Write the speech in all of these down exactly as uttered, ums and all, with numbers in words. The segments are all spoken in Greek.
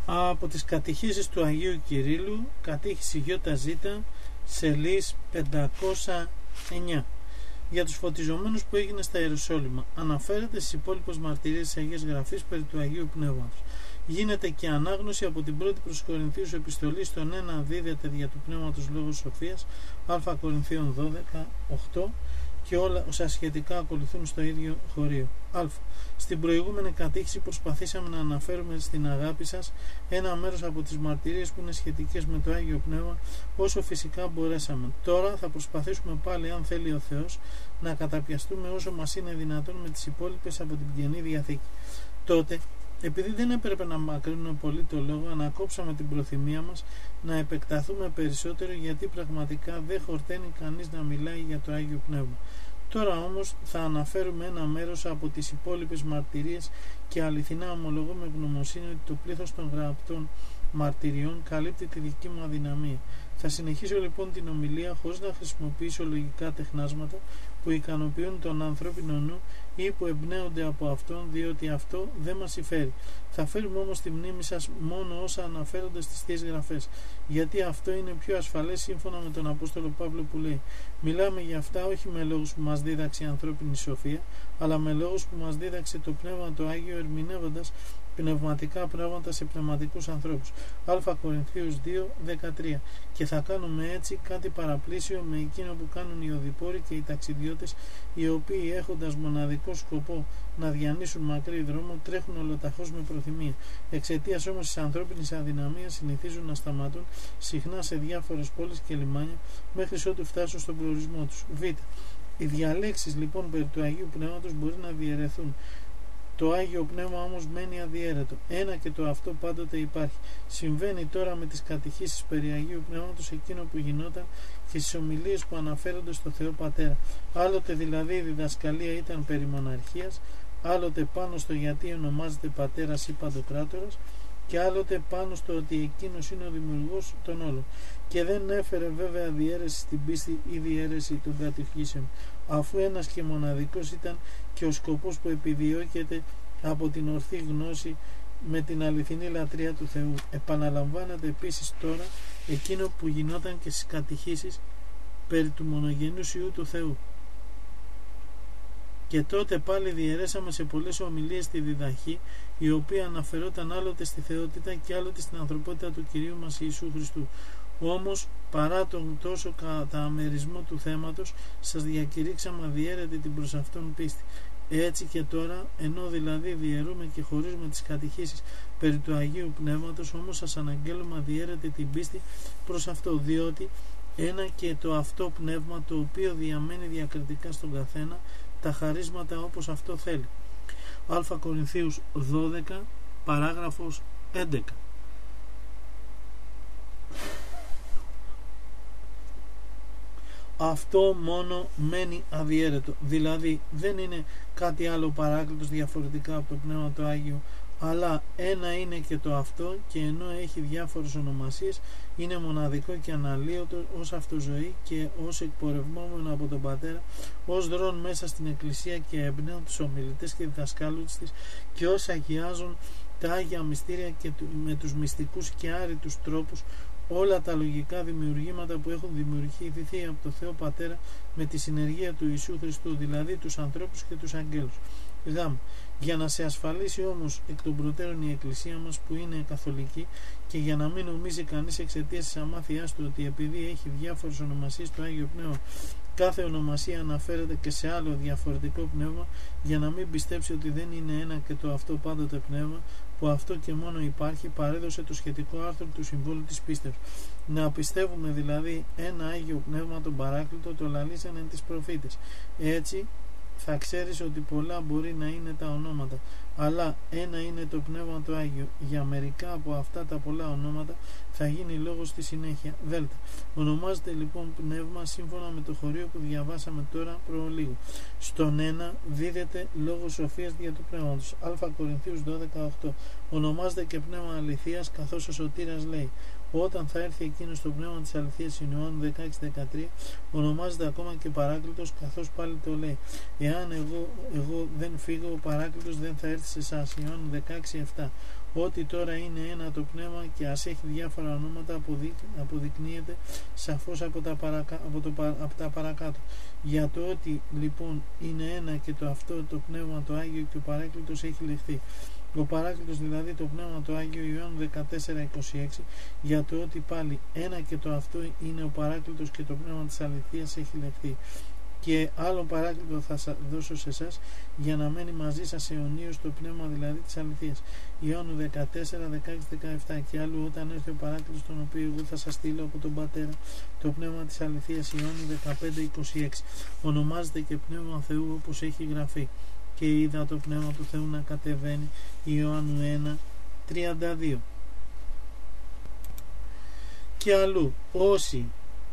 Από τις κατηχήσεις του Αγίου Κυρίλλου, κατήχηση ΙΖ, σελής πεντακόσια εννιά. Για τους φωτιζομένους που έγινε στα Ιεροσόλυμα, αναφέρεται στις υπόλοιπες μαρτυρίες της Αγίας Γραφής περί του Αγίου Πνεύματος. Γίνεται και ανάγνωση από την πρώτη προς Κορινθίους επιστολή στον ένα δίδεται δια του Πνεύματος Λόγος Σοφίας, Α Κορινθίων δώδεκα οκτώ, και όλα όσα σχετικά ακολουθούν στο ίδιο χωρίο. Α. Στην προηγούμενη κατήχηση προσπαθήσαμε να αναφέρουμε στην αγάπη σας ένα μέρος από τις μαρτυρίες που είναι σχετικές με το Άγιο Πνεύμα όσο φυσικά μπορέσαμε. Τώρα θα προσπαθήσουμε πάλι, αν θέλει ο Θεός, να καταπιαστούμε όσο μας είναι δυνατόν με τις υπόλοιπες από την Καινή Διαθήκη. Τότε, επειδή δεν έπρεπε να μακρύνουμε πολύ το λόγο, ανακόψαμε την προθυμία μας να επεκταθούμε περισσότερο, γιατί πραγματικά δεν χορταίνει κανείς να μιλάει για το Άγιο Πνεύμα. Τώρα όμως θα αναφέρουμε ένα μέρος από τις υπόλοιπες μαρτυρίες και αληθινά ομολογώ με γνωμοσύνη ότι το πλήθος των γραπτών μαρτυριών καλύπτει τη δική μου αδυναμία. Θα συνεχίσω λοιπόν την ομιλία χωρίς να χρησιμοποιήσω λογικά τεχνάσματα που ικανοποιούν τον ανθρώπινο νου ή που εμπνέονται από αυτόν, διότι αυτό δεν μας συμφέρει. Θα φέρουμε όμως στη μνήμη σας μόνο όσα αναφέρονται στις Θείες Γραφές, γιατί αυτό είναι πιο ασφαλές σύμφωνα με τον Απόστολο Παύλο που λέει: μιλάμε για αυτά όχι με λόγους που μας δίδαξε η ανθρώπινη σοφία, αλλά με λόγους που μας δίδαξε το Πνεύμα το Άγιο, ερμηνεύοντας πνευματικά πράγματα σε πνευματικούς ανθρώπους. Α Κορινθίους δύο δεκατρία. Και θα κάνουμε έτσι κάτι παραπλήσιο με εκείνο που κάνουν οι οδηπόροι και οι ταξιδιώτες, οι οποίοι έχοντας μοναδικό σκοπό να διανύσουν μακρύ δρόμο τρέχουν ολοταχώς με προθυμία. Εξαιτίας όμως της ανθρώπινης αδυναμίας συνηθίζουν να σταματούν συχνά σε διάφορες πόλεις και λιμάνια μέχρι ότου φτάσουν στον προορισμό τους. Β. Οι διαλέξεις λοιπόν περί του Αγίου Πνεύματος μπορεί να διαιρεθούν. Το Άγιο Πνεύμα όμως μένει αδιέρετο. Ένα και το αυτό πάντοτε υπάρχει. Συμβαίνει τώρα με τις κατηχήσεις περί Αγίου Πνεύματος εκείνο που γινόταν και στις ομιλίες που αναφέρονται στο Θεό Πατέρα. Άλλοτε δηλαδή η διδασκαλία ήταν περί μοναρχίας, άλλοτε πάνω στο γιατί ονομάζεται Πατέρας ή Παντοκράτορας, και άλλοτε πάνω στο ότι εκείνος είναι ο δημιουργός των όλων. Και δεν έφερε βέβαια διαίρεση στην πίστη ή διαίρεση των κατηχήσεων, αφού ένας και μοναδικός ήταν και ο σκοπός που επιδιώκεται από την ορθή γνώση με την αληθινή λατρεία του Θεού. Επαναλαμβάνεται επίσης τώρα εκείνο που γινόταν και στις κατηχήσεις περί του μονογενούς Υιού του Θεού. Και τότε πάλι διαιρέσαμε σε πολλές ομιλίες τη διδαχή, η οποία αναφερόταν άλλοτε στη θεότητα και άλλοτε στην ανθρωπότητα του Κυρίου μας Ιησού Χριστού. Όμως, παρά τον τόσο καταμερισμό του θέματος, σας διακηρύξαμε αδιέρετη την προς αυτόν πίστη. Έτσι και τώρα, ενώ δηλαδή διαιρούμε και χωρίζουμε τις κατηχήσεις περί του Αγίου Πνεύματος, όμως σας αναγγέλουμε αδιέρετη την πίστη προς αυτό, διότι ένα και το αυτό πνεύμα, το οποίο διαμένει διακριτικά στον καθένα τα χαρίσματα όπως αυτό θέλει. Α Κορινθίους δώδεκα παράγραφος έντεκα. Αυτό μόνο μένει αδιέρετο, δηλαδή δεν είναι κάτι άλλο παράκλητος διαφορετικά από το Πνεύμα το Άγιο, αλλά ένα είναι και το αυτό, και ενώ έχει διάφορες ονομασίες είναι μοναδικό και αναλύωτο ως αυτοζωή και ως εκπορευμόμενο από τον Πατέρα, ως δρόν μέσα στην Εκκλησία και εμπνέουν τους ομιλητές και διδασκάλους της, και ως αγιάζουν τα Άγια Μυστήρια και με τους μυστικούς και άρρητους τρόπους όλα τα λογικά δημιουργήματα που έχουν δημιουργηθεί από το Θεό Πατέρα με τη συνεργία του Ιησού Χριστού, δηλαδή τους ανθρώπους και τους αγγέλους. Γ. Για να σε ασφαλίσει όμως εκ των προτέρων η Εκκλησία μας που είναι καθολική, και για να μην νομίζει κανείς εξαιτίας της αμάθειάς του ότι επειδή έχει διάφορες ονομασίες στο Άγιο Πνεύμα, κάθε ονομασία αναφέρεται και σε άλλο διαφορετικό πνεύμα, για να μην πιστέψει ότι δεν είναι ένα και το αυτό πάντοτε πνεύμα, που αυτό και μόνο υπάρχει, παρέδωσε το σχετικό άρθρο του Συμβούλου της Πίστεως. Να πιστεύουμε δηλαδή ένα Άγιο Πνεύμα τον Παράκλητο, το λαλήσαν εν τις προφήτες. Έτσι θα ξέρεις ότι πολλά μπορεί να είναι τα ονόματα, αλλά ένα είναι το Πνεύμα το Άγιο. Για μερικά από αυτά τα πολλά ονόματα θα γίνει λόγος στη συνέχεια. Δέλτα. Ονομάζεται λοιπόν Πνεύμα σύμφωνα με το χωρίο που διαβάσαμε τώρα προλίγου. Στον ένα δίδεται λόγος σοφίας δια του Πνεύματος. Α Κορινθίους δώδεκα οκτώ. Ονομάζεται και Πνεύμα αληθείας, καθώς ο Σωτήρας λέει: όταν θα έρθει εκείνο το Πνεύμα της αληθείας, Ιωάννου δεκαέξι δεκατρία, ονομάζεται ακόμα και Παράκλητος, καθώς πάλι το λέει: εάν εγώ, εγώ δεν φύγω, ο Παράκλητος δεν θα έρθει σε εσάς. Ιωάννου δεκαέξι επτά. Ότι τώρα είναι ένα το πνεύμα και ας έχει διάφορα ονόματα αποδεικ, αποδεικνύεται σαφώς από τα, παρακα, από, το, από τα παρακάτω. Για το ότι λοιπόν είναι ένα και το αυτό το πνεύμα το Άγιο και ο Παράκλητος έχει λεχθεί. Ο Παράκλητος δηλαδή το πνεύμα το Άγιο, Ιωάννου δεκατέσσερα είκοσι έξι, για το ότι πάλι ένα και το αυτό είναι ο Παράκλητος και το πνεύμα της αληθείας έχει λεχθεί. Και άλλον Παράκλητο θα δώσω σε εσάς για να μένει μαζί σας αιωνίως το πνεύμα δηλαδή της αληθείας. Ιωάννου δεκατέσσερα δεκαέξι δεκαεπτά. Και άλλου όταν έρθει ο Παράκλητος τον οποίο εγώ θα σας στείλω από τον Πατέρα το πνεύμα της αληθείας. Ιωάννου δεκαπέντε είκοσι έξι. Ονομάζεται και πνεύμα Θεού όπως έχει γραφεί. Και είδα το πνεύμα του Θεού να κατεβαίνει. Ιωάννου ένα τριάντα δύο. Και αλλού όσοι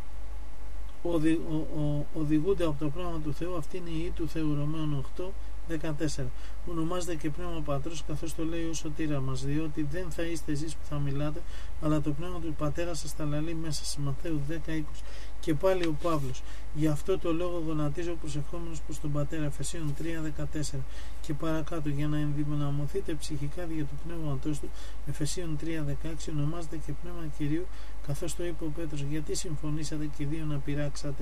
Οδη, ο, ο, οδηγούνται από το πνεύμα του Θεού, αυτή είναι η ή του Θεού. Ρωμαίων οκτώ δεκατέσσερα. Ονομάζεται και πνεύμα Πατρός, καθώς το λέει ο σωτήρα μας, διότι δεν θα είστε εσείς που θα μιλάτε, αλλά το πνεύμα του Πατέρα σας θα λαλεί μέσα σε Ματθαίου δέκα είκοσι. Και πάλι ο Παύλος, γι' αυτό το λόγο γονατίζω προσευχόμενος προς τον Πατέρα, Εφεσίων τρία δεκατέσσερα. Και παρακάτω, για να ενδυναμωθείτε ψυχικά δια του πνεύματός του, Εφεσίων τρία δεκαέξι, ονομάζεται και πνεύμα Κυρίου, καθώς το είπε ο Πέτρος, γιατί συμφωνήσατε και δύο να πειράξατε,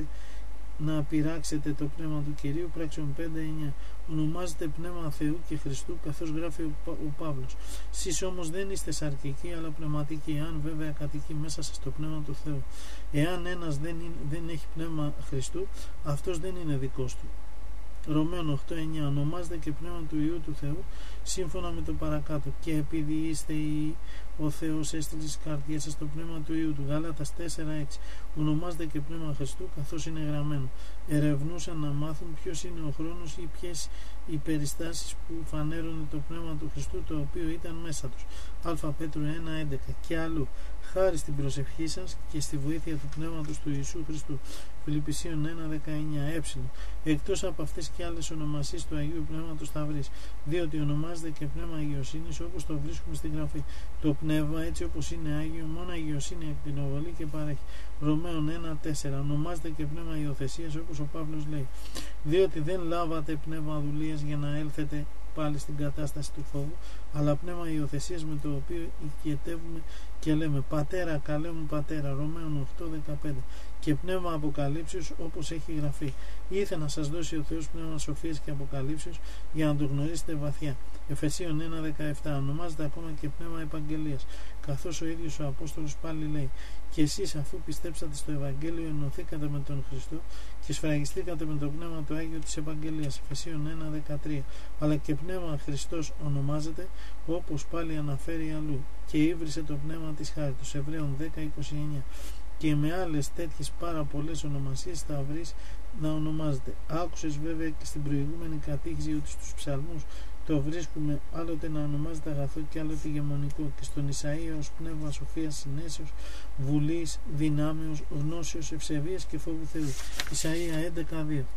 να πειράξετε το πνεύμα του Κυρίου, πράξεων πέντε εννιά. Ονομάζεται πνεύμα Θεού και Χριστού, καθώς γράφει ο, Πα, ο Παύλος. Σεις όμως δεν είστε σαρκικοί αλλά πνευματικοί, αν βέβαια κατοικεί μέσα σας το πνεύμα του Θεού. Εάν ένας δεν, είναι, δεν έχει πνεύμα Χριστού, αυτός δεν είναι δικός του. Ρωμαίων οκτώ εννιά. Ονομάζεται και πνεύμα του Υιού του Θεού, σύμφωνα με το παρακάτω. Και επειδή είστε οι, ο Θεός έστειλε στις καρδιές σας το πνεύμα του Υιού του. Γαλάτας τέσσερα έξι. Ονομάζεται και πνεύμα Χριστού, καθώς είναι γραμμένο. Ερευνούσαν να μάθουν ποιος είναι ο χρόνος ή ποιες οι περιστάσεις που φανέρωνε το πνεύμα του Χριστού, το οποίο ήταν μέσα τους. Α Πέτρου ένα έντεκα. Και αλλού, χάρη στην προσευχή σας και στη βοήθεια του πνεύματος του Ιησού Χριστού. Φιλιππισίων ένα δεκαεννιά. Ε. Εκτός από αυτές και άλλες ονομασίες του Αγίου Πνεύματος θα βρεις, διότι ονομάζεται και πνεύμα αγιοσύνης, όπως το βρίσκουμε στην Γραφή. Το πνεύμα, έτσι όπως είναι Άγιο, μόνο αγιοσύνη εκτινοβολεί και παρέχει. Ρωμαίων ένα τέσσερα. Ονομάζεται και πνεύμα υιοθεσίας, όπως ο Παύλος λέει, διότι δεν λάβατε πνεύμα δουλείας για να έλθετε πάλι στην κατάσταση του φόβου, αλλά πνεύμα υιοθεσίας με το οποίο οικειετεύουμε και λέμε Πατέρα, καλέ μου Πατέρα. Ρωμαίων οκτώ δεκαπέντε. Και πνεύμα αποκαλύψεως, όπως έχει γραφεί. Ήθελε να σας δώσει ο Θεός πνεύμα σοφίας και αποκαλύψεως για να το γνωρίσετε βαθιά. Εφεσίων ένα δεκαεπτά. Ονομάζεται ακόμα και πνεύμα επαγγελίας, καθώς ο ίδιος ο Απόστολος πάλι λέει: Και εσείς, αφού πιστέψατε στο Ευαγγέλιο, ενωθήκατε με τον Χριστό και σφραγιστήκατε με το πνεύμα του Άγιο της Επαγγελίας. Εφεσίων ένα δεκατρία. Αλλά και πνεύμα Χριστός ονομάζεται, όπως πάλι αναφέρει αλλού. Και ύβρισε το πνεύμα της χάριτος. Εβραίων δέκα είκοσι εννιά. Και με άλλες τέτοιες πάρα πολλές ονομασίες θα βρεις να ονομάζεται. Άκουσες βέβαια και στην προηγούμενη κατήχηση ότι στους ψαλμούς το βρίσκουμε άλλοτε να ονομάζεται αγαθό και άλλοτε ηγεμονικό, και στον Ισαΐα ως πνεύμα σοφίας, συνέσεως, βουλής, δυνάμεως, γνώσεως, ευσεβίας και φόβου Θεού. Ισαΐα έντεκα δύο.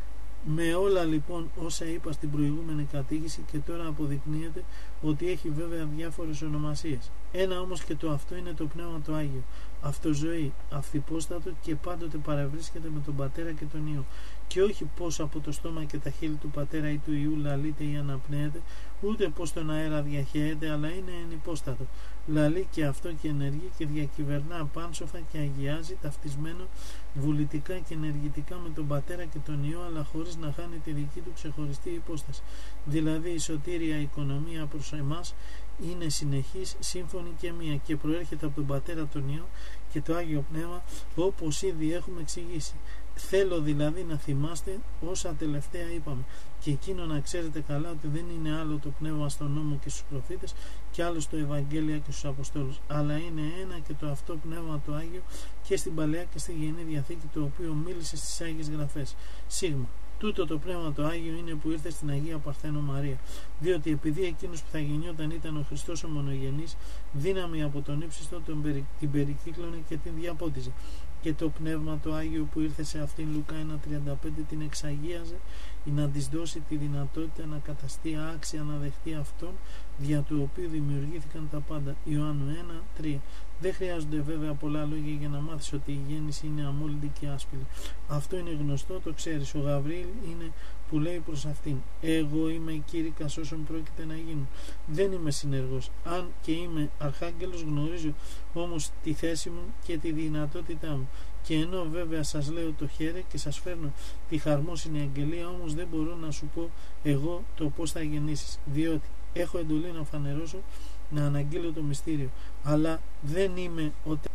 Με όλα λοιπόν όσα είπα στην προηγούμενη κατήχηση, και τώρα αποδεικνύεται ότι έχει βέβαια διάφορες ονομασίες. Ένα όμως και το αυτό είναι το Πνεύμα το Άγιο, αυτοζωή, αυθυπόστατο και πάντοτε παρευρίσκεται με τον Πατέρα και τον Υιό, και όχι πως από το στόμα και τα χείλη του Πατέρα ή του Υιού λαλείται ή αναπνέεται, ούτε πως τον αέρα διαχέεται, αλλά είναι ενυπόστατο. Λαλεί και αυτό και ενεργεί και διακυβερνά πάνσοφα και αγιάζει, ταυτισμένο βουλητικά και ενεργητικά με τον Πατέρα και τον Υιό, αλλά χωρίς να χάνει τη δική του ξεχωριστή υπόσταση. Δηλαδή η σωτήρια οικονομία προς εμάς είναι συνεχής, σύμφωνη και μία, και προέρχεται από τον Πατέρα τον Υιό και το Άγιο Πνεύμα, όπως ήδη έχουμε εξηγήσει. Θέλω δηλαδή να θυμάστε όσα τελευταία είπαμε, και εκείνο να ξέρετε καλά ότι δεν είναι άλλο το πνεύμα στον νόμο και στους προφήτες και άλλο στο Ευαγγέλιο και στους Αποστόλους, αλλά είναι ένα και το αυτό πνεύμα το Άγιο και στην Παλαιά και στη Γενή Διαθήκη, το οποίο μίλησε στις Άγιες Γραφές. Σίγμα. Τούτο το πνεύμα το Άγιο είναι που ήρθε στην Αγία Παρθένο Μαρία, διότι επειδή εκείνος που θα γεννιόταν ήταν ο Χριστός ο μονογενής, δύναμη από τον ύψιστο τον περι, την περικύκλωνε και την διαπότιζε. Και το πνεύμα το Άγιο που ήρθε σε αυτήν, Λουκά ένα τριάντα πέντε, την εξαγίαζε, ή να της δώσει τη δυνατότητα να καταστεί άξια να δεχτεί αυτόν, δια του οποίου δημιουργήθηκαν τα πάντα. Ιωάννου ένα τρία. Δεν χρειάζονται βέβαια πολλά λόγια για να μάθεις ότι η γέννηση είναι αμόλυντη και άσπηλη. Αυτό είναι γνωστό, το ξέρεις. Ο Γαβρίλ είναι που λέει προς αυτήν: εγώ είμαι η κήρυκας όσων πρόκειται να γίνουν. Δεν είμαι συνεργός. Αν και είμαι αρχάγγελος, γνωρίζω όμως τη θέση μου και τη δυνατότητά μου. Και ενώ βέβαια σας λέω το χέρι και σας φέρνω τη χαρμόσυνη αγγελία, όμως δεν μπορώ να σου πω εγώ το πώς θα γεννήσεις, διότι έχω εντολή να φανερώσω, να αναγγείλω το μυστήριο, αλλά δεν είμαι ο τε...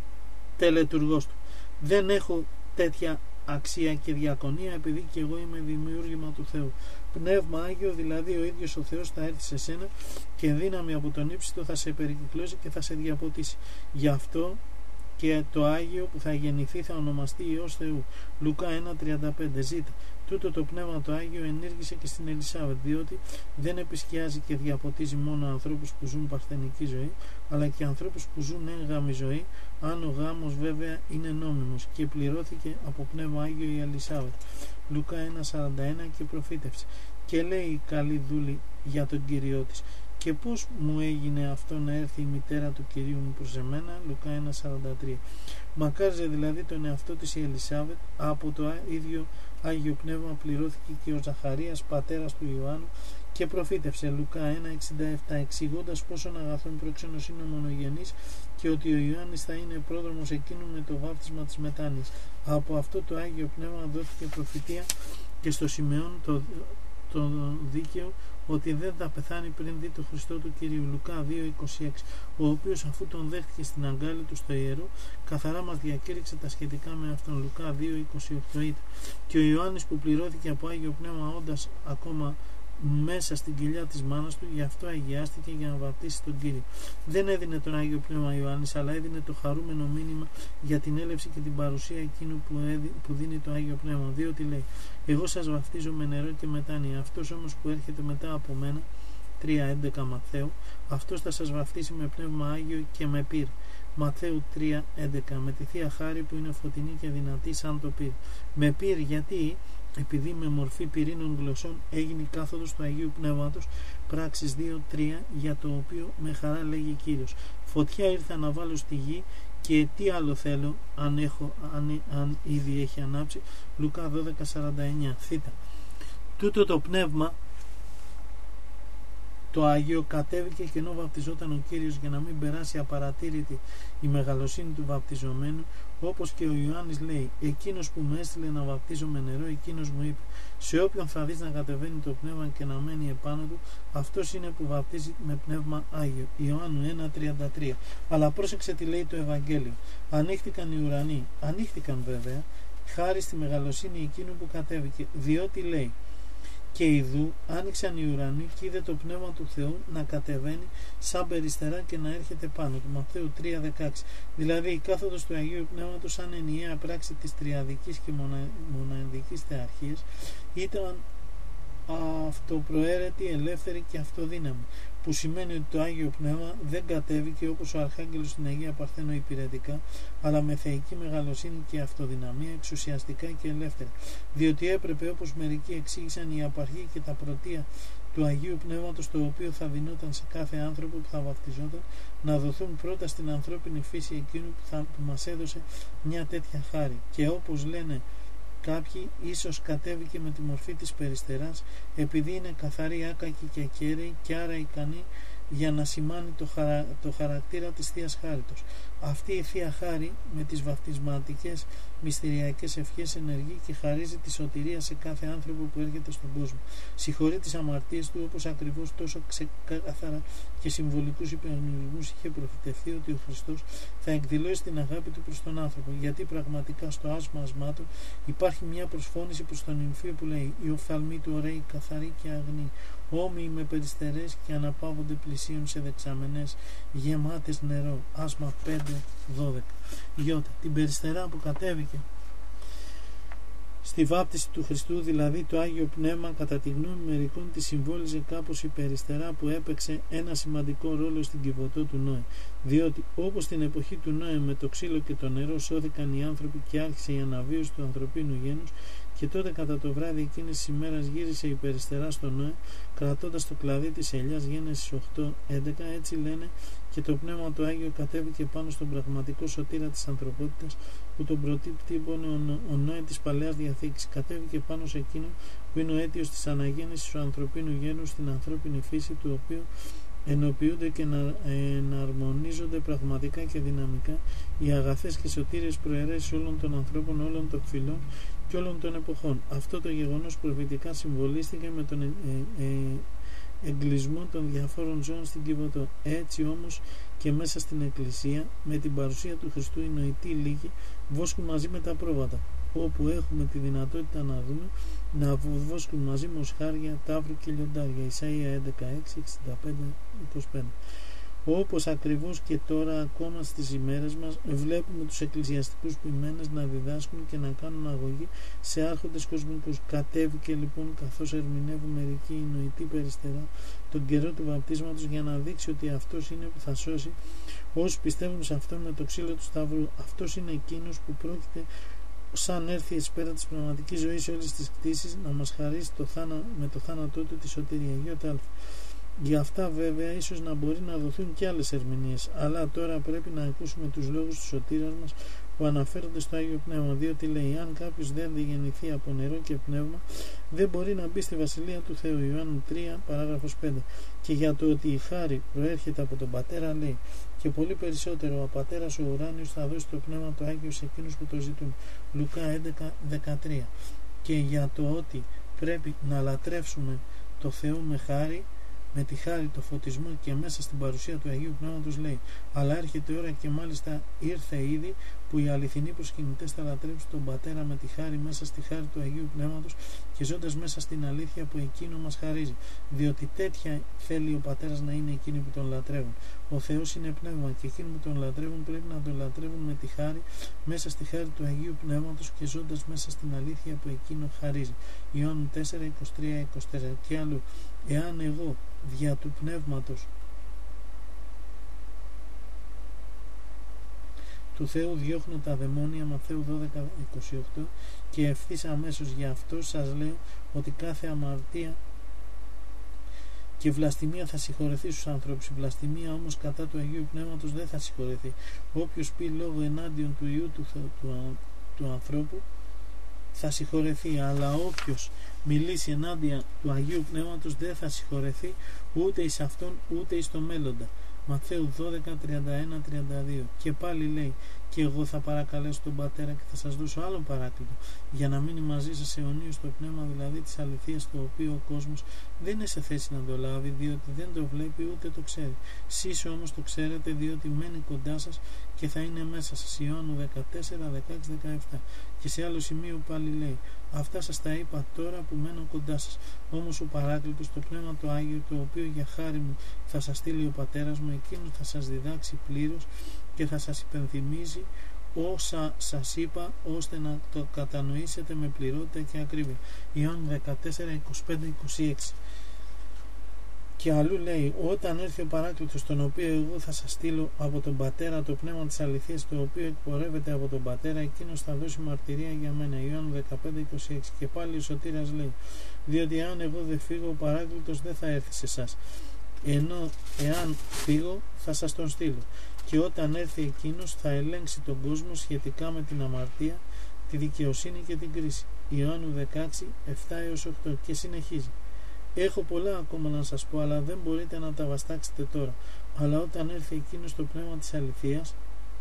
τελετουργός του. Δεν έχω τέτοια αξία και διακονία, επειδή και εγώ είμαι δημιούργημα του Θεού. Πνεύμα Άγιο, δηλαδή ο ίδιος ο Θεός θα έρθει σε σένα και δύναμη από τον ύψιστο θα σε περικυκλώσει και θα σε διαποτίσει. Γι' αυτό και το Άγιο που θα γεννηθεί θα ονομαστεί Υιός Θεού. Λουκά ένα τριάντα πέντε. Ζήτα. Τούτο το Πνεύμα το Άγιο ενήργησε και στην Ελισάβετ, διότι δεν επισκιάζει και διαποτίζει μόνο ανθρώπους που ζουν παρθενική ζωή, αλλά και ανθρώπους που ζουν έγγαμη ζωή, αν ο γάμος βέβαια είναι νόμιμος, και πληρώθηκε από Πνεύμα Άγιο η Ελισάβετ. Λουκά ένα σαράντα ένα. Και προφήτευσε. Και λέει η καλή δούλη για τον Κύριό της: και πώς μου έγινε αυτό να έρθει η μητέρα του Κυρίου μου προς εμένα. Λουκά ένα σαράντα τρία. Μακάριζε δηλαδή τον εαυτό της η Ελισάβετ, από το ίδιο Άγιο Πνεύμα πληρώθηκε και ο Ζαχαρίας πατέρας του Ιωάννου και προφήτευσε. Λουκά ένα εξήντα επτά. Εξηγώντας πόσον αγαθόν πρόξενος είναι ο μονογενής και ότι ο Ιωάννης θα είναι πρόδρομος εκείνου με το βάπτισμα της μετάνοιας. Από αυτό το Άγιο Πνεύμα δόθηκε προφητεία και στο Σιμεών το, το δίκαιο, ότι δεν θα πεθάνει πριν δει το Χριστό του Κυρίου. Λουκά δύο είκοσι έξι. Ο οποίος αφού τον δέχτηκε στην αγκάλη του στο ιερό, καθαρά μας διακήρυξε τα σχετικά με αυτόν. Λουκά δύο είκοσι οκτώ. Και ο Ιωάννης που πληρώθηκε από Άγιο Πνεύμα όντας ακόμα μέσα στην κοιλιά της μάνας του, γι' αυτό αγιάστηκε για να βαπτίσει τον Κύριο. Δεν έδινε τον Άγιο Πνεύμα Ιωάννης, αλλά έδινε το χαρούμενο μήνυμα για την έλευση και την παρουσία εκείνου που, έδι, που δίνει το Άγιο Πνεύμα, διότι λέει: εγώ σας βαφτίζω με νερό και μετάνοια, αυτός όμως που έρχεται μετά από μένα, τρία έντεκα Ματθαίου, αυτός θα σας βαφτίσει με Πνεύμα Άγιο και με πύρ. Ματθαίου τρία έντεκα. Με τη Θεία Χάρη που είναι φωτεινή και δυνατή σαν το πύρ. Με πύρ γιατί? Επειδή με μορφή πυρήνων γλωσσών έγινε κάθοδος του Αγίου Πνεύματος, πράξεις δύο τρία, για το οποίο με χαρά λέγει Κύριος: φωτιά ήρθα να βάλω στη γη και τι άλλο θέλω, αν, έχω, αν, αν ήδη έχει ανάψει. Λουκά δώδεκα σαράντα εννέα. Θήτα. Τούτο το πνεύμα το Άγιο κατέβηκε και ενώ βαπτιζόταν ο Κύριος, για να μην περάσει απαρατήρητη η μεγαλοσύνη του βαπτιζομένου, όπως και ο Ιωάννης λέει: εκείνος που με έστειλε να βαπτίζω με νερό, εκείνος μου είπε: σε όποιον θα δεις να κατεβαίνει το πνεύμα και να μένει επάνω του, αυτός είναι που βαπτίζει με Πνεύμα Άγιο. Ιωάννου ένα τριάντα τρία. Αλλά πρόσεξε τι λέει το Ευαγγέλιο: ανοίχτηκαν οι ουρανοί. Ανοίχτηκαν βέβαια, χάρη στη μεγαλοσύνη εκείνου που κατέβηκε, διότι λέει: και ιδού άνοιξαν οι ουρανοί και είδε το Πνεύμα του Θεού να κατεβαίνει σαν περιστερά και να έρχεται πάνω του. Ματθαίου τρία δεκαέξι. Δηλαδή η κάθοδος του Αγίου Πνεύματος σαν ενιαία πράξη της τριαδικής και μονα... μοναδικής θεαρχίας ήταν αυτοπροαίρετη, ελεύθερη και αυτοδύναμη, που σημαίνει ότι το Άγιο Πνεύμα δεν κατέβηκε όπως ο Αρχάγγελος στην Αγία Παρθένο υπηρετικά, αλλά με θεϊκή μεγαλοσύνη και αυτοδυναμία, εξουσιαστικά και ελεύθερα, διότι έπρεπε, όπως μερικοί εξήγησαν, η απαρχή και τα πρωτεία του Αγίου Πνεύματος, το οποίο θα δινόταν σε κάθε άνθρωπο που θα βαπτιζόταν, να δοθούν πρώτα στην ανθρώπινη φύση εκείνου που, θα, που μας έδωσε μια τέτοια χάρη. Και όπως λένε κάποιοι, ίσως κατέβηκε με τη μορφή της περιστεράς, επειδή είναι καθαρή, άκακη και ακέραιη και άρα ικανή για να σημάνει το, χαρα... το χαρακτήρα της Θείας Χάριτος. Αυτή η Θεία Χάρη με τις βαπτισματικές μυστηριακές ευχές ενεργεί και χαρίζει τη σωτηρία σε κάθε άνθρωπο που έρχεται στον κόσμο. Συγχωρεί τις αμαρτίες του, όπως ακριβώς τόσο ξεκάθαρα και συμβολικούς υπερνησμούς είχε προφητευτεί ότι ο Χριστός θα εκδηλώσει την αγάπη του προς τον άνθρωπο, γιατί πραγματικά στο άσμα ασμάτων υπάρχει μια προσφώνηση προς τον νυμφίο που λέει: οι οφθαλμοί του ωραίοι, καθαροί και αγνοί, όμοιοι με περιστερές και αναπαύονται πλησίων σε δεξαμενές γεμάτες νερό. Άσμα πέντε δώδεκα. Γιώτα. Την περιστερά που κατέβηκε στη βάπτιση του Χριστού, δηλαδή το Άγιο Πνεύμα, κατά τη γνώμη μερικών τη συμβόλιζε κάπως η περιστερά που έπαιξε ένα σημαντικό ρόλο στην Κιβωτό του Νόε, διότι όπως στην εποχή του Νόε με το ξύλο και το νερό σώθηκαν οι άνθρωποι και άρχισε η αναβίωση του ανθρωπίνου γένους, Και τότε κατά το βράδυ εκείνης της ημέρας γύρισε η περιστερά στον Νόε, κρατώντας το κλαδί της ελιάς. Γένεσης οκτώ έντεκα. Έτσι λένε, και το Πνεύμα το Άγιο κατέβηκε πάνω στον πραγματικό σωτήρα της ανθρωπότητας, που τον προτύπωνε ο Νόε της Παλαιάς Διαθήκης. Κατέβηκε πάνω σε εκείνο που είναι ο αίτιος της αναγέννησης του ανθρωπίνου γένους στην ανθρώπινη φύση, του οποίου ενοποιούνται και να εναρμονίζονται πραγματικά και δυναμικά οι αγαθές και σωτήριες προαιρέσεις όλων των ανθρώπων, όλων των φυλών και όλων των εποχών. Αυτό το γεγονός προφητικά συμβολίστηκε με τον ε, ε, εγκλισμό των διαφόρων ζώων στην Κιβωτό. Έτσι όμως και μέσα στην Εκκλησία, με την παρουσία του Χριστού, οι νοητοί λίγοι βόσκουν μαζί με τα πρόβατα, όπου έχουμε τη δυνατότητα να δούμε, να βόσκουν μαζί μοσχάρια, ταύρου και λιοντάρια. Ισαΐα έντεκα έξι, εξήντα πέντε είκοσι πέντε. Όπως ακριβώς και τώρα, ακόμα στις ημέρες μας, βλέπουμε τους εκκλησιαστικούς ποιμένες να διδάσκουν και να κάνουν αγωγή σε άρχοντες κοσμικούς. Κατέβηκε λοιπόν, καθώς ερμηνεύουν μερικοί οι νοητοί περιστερά, τον καιρό του βαπτίσματος, για να δείξει ότι αυτός είναι που θα σώσει όσους πιστεύουν σε αυτόν με το ξύλο του Σταυρού. Αυτός είναι εκείνος που πρόκειται, σαν έρθει εις πέρα της πραγματικής ζωής όλης της κτήσης, να μας χαρίσει το θάνα, με το θάνατό του τη σωτηρία. Γιώτα. Για αυτά βέβαια ίσως να μπορεί να δοθούν και άλλες ερμηνείες, αλλά τώρα πρέπει να ακούσουμε τους λόγους του σωτήρας μας που αναφέρονται στο Άγιο Πνεύμα, διότι λέει: αν κάποιος δεν γεννηθεί από νερό και πνεύμα, δεν μπορεί να μπει στη Βασιλεία του Θεού. Ιωάννου τρία παράγραφος πέντε. Και για το ότι η χάρη προέρχεται από τον Πατέρα λέει: και πολύ περισσότερο ο Πατέρας ο ουράνιος θα δώσει το Πνεύμα το Άγιο σε εκείνους που το ζητούν. Λουκά έντεκα δεκατρία. Και για το ότι πρέπει να λατρεύσουμε το Θεό με χάρη, με τη χάρη, το φωτισμό και μέσα στην παρουσία του Αγίου Πνεύματος λέει: αλλά έρχεται η ώρα και μάλιστα ήρθε ήδη που οι αληθινοί προσκυνητές θα λατρέψουν τον Πατέρα με τη χάρη, μέσα στη χάρη του Αγίου Πνεύματος και ζώντας μέσα στην αλήθεια που εκείνο μας χαρίζει, διότι τέτοια θέλει ο Πατέρας να είναι εκείνοι που τον λατρεύουν. Ο Θεός είναι πνεύμα και εκείνοι που τον λατρεύουν πρέπει να τον λατρεύουν με τη χάρη, μέσα στη χάρη του Αγίου Πνεύματος και ζώντας μέσα στην αλήθεια που εκείνο χαρίζει. Ιωάννου τέσσερα είκοσι τρία είκοσι τέσσερα. Και αλλού: εάν εγώ δια του Πνεύματος του Θεού διώχνω τα δαιμόνια, Ματθαίου δώδεκα είκοσι οκτώ, και ευθύς αμέσως γι' αυτό σας λέω ότι κάθε αμαρτία και βλαστημία θα συγχωρεθεί στους ανθρώπους. Η βλαστημία όμως κατά του Αγίου Πνεύματος δεν θα συγχωρεθεί. Όποιος πει λόγο ενάντιον του Υιού του, του, του, του ανθρώπου θα συγχωρεθεί, αλλά όποιος μιλήσει ενάντια του Αγίου Πνεύματος δεν θα συγχωρεθεί ούτε εις αυτόν ούτε εις το μέλλοντα. Ματθαίου δώδεκα τριάντα ένα τριάντα δύο. Και πάλι λέει: και εγώ θα παρακαλέσω τον Πατέρα και θα σας δώσω άλλον παράκλητο, για να μείνει μαζί σας αιωνίως το πνεύμα, δηλαδή της αληθείας, το οποίο ο κόσμος δεν είναι σε θέση να το λάβει, διότι δεν το βλέπει ούτε το ξέρει. Σεις όμως το ξέρετε, διότι μένει κοντά σας και θα είναι μέσα σας. Ιωάννου δεκατέσσερα δεκαέξι δεκαεπτά. Και σε άλλο σημείο πάλι λέει: αυτά σας τα είπα τώρα που μένω κοντά σας. Όμως ο Παράκλητος, το Πνεύμα το Άγιο, το οποίο για χάρη μου θα σας στείλει ο Πατέρας μου, εκείνος θα σας διδάξει πλήρως και θα σας υπενθυμίζει όσα σας είπα, ώστε να το κατανοήσετε με πληρότητα και ακρίβεια. Ιωάννου δεκατέσσερα είκοσι πέντε είκοσι έξι. Και αλλού λέει: όταν έρθει ο Παράκλητος, τον οποίο εγώ θα σας στείλω από τον Πατέρα, το Πνεύμα της αληθείας, το οποίο εκπορεύεται από τον Πατέρα, εκείνος θα δώσει μαρτυρία για μένα. Ιωάννου δεκαπέντε είκοσι έξι. Και πάλι ο Σωτήρας λέει: διότι αν εγώ δεν φύγω, ο Παράκλητος δεν θα έρθει σε εσάς, ενώ εάν φύγω θα σας τον στείλω. Και όταν έρθει εκείνος θα ελέγξει τον κόσμο σχετικά με την αμαρτία, τη δικαιοσύνη και την κρίση. Ιωάννου δεκαέξι επτά έως οκτώ. Και συνεχίζει: έχω πολλά ακόμα να σας πω, αλλά δεν μπορείτε να τα βαστάξετε τώρα. Αλλά όταν έρθει εκείνος το Πνεύμα της αληθείας,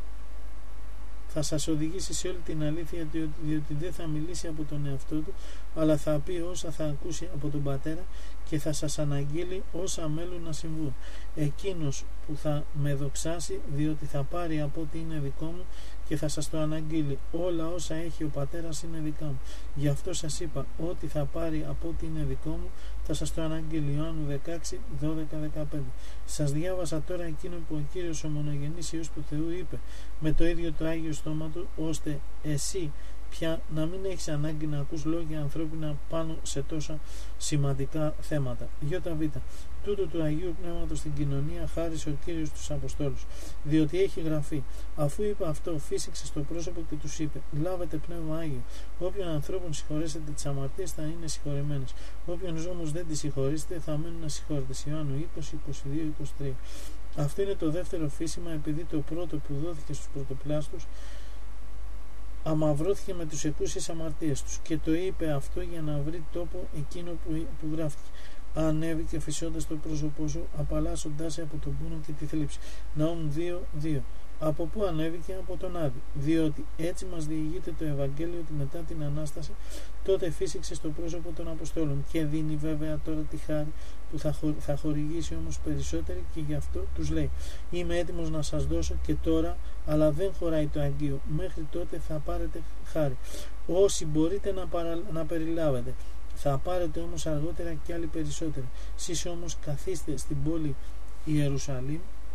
θα σας οδηγήσει σε όλη την αλήθεια, διότι δεν θα μιλήσει από τον εαυτό του, αλλά θα πει όσα θα ακούσει από τον Πατέρα και θα σας αναγγείλει όσα μέλουν να συμβούν. Εκείνος που θα με δοξάσει, διότι θα πάρει από ό,τι είναι δικό μου και θα σας το αναγγείλει. Όλα όσα έχει ο Πατέρας είναι δικά μου. Γι' αυτό σας είπα, ό,τι θα πάρει από ό,τι είναι δικό μου θα σας το αναγγείλει. Ιωάννου δεκαέξι δώδεκα δεκαπέντε. Σας διάβασα τώρα εκείνο που ο Κύριος ο μονογενής Υιός του Θεού είπε με το ίδιο το Άγιο στόμα του, ώστε εσύ πια να μην έχεις ανάγκη να ακούς λόγια ανθρώπινα πάνω σε τόσα σημαντικά θέματα. ΙΒ. τούτου του Αγίου Πνεύματος στην κοινωνία χάρισε ο Κύριος στους Αποστόλους, διότι έχει γραφεί, αφού είπε αυτό, φύσηξε στο πρόσωπο και τους είπε, λάβετε Πνεύμα Άγιο, όποιον ανθρώπων συγχωρέσετε τις αμαρτίες θα είναι συγχωρημένες, όποιον όμως δεν τις συγχωρήσετε θα μένουν ασυγχώρητες. Ιωάννου είκοσι, είκοσι δύο, είκοσι τρία. Αυτό είναι το δεύτερο φύσιμα, επειδή το πρώτο που δόθηκε στους πρωτοπλάστους αμαυρώθηκε με τους εκούσιες αμαρτίες τους, και το είπε αυτό για να βρει τόπο εκείνο που, που γράφτηκε. Ανέβηκε φυσώντας το πρόσωπό σου, απαλλάσσοντάς σε από τον πόνο και τη θλίψη. Ναούμ δύο δύο. Από πού ανέβηκε? Από τον Άδη. Διότι έτσι μας διηγείται το Ευαγγέλιο ότι μετά την Ανάσταση τότε φύσηξε στο πρόσωπο των Αποστόλων, και δίνει βέβαια τώρα τη χάρη που θα, χω... θα χορηγήσει όμως περισσότερη, και γι' αυτό τους λέει, είμαι έτοιμος να σας δώσω και τώρα, αλλά δεν χωράει το Αγγείο, μέχρι τότε θα πάρετε χάρη. Όσοι μπορείτε να, παρα... να περιλάβετε, θα πάρετε όμως αργότερα και άλλοι περισσότεροι. Σεις όμως καθίστε στην πόλη Ιερουσαλήμ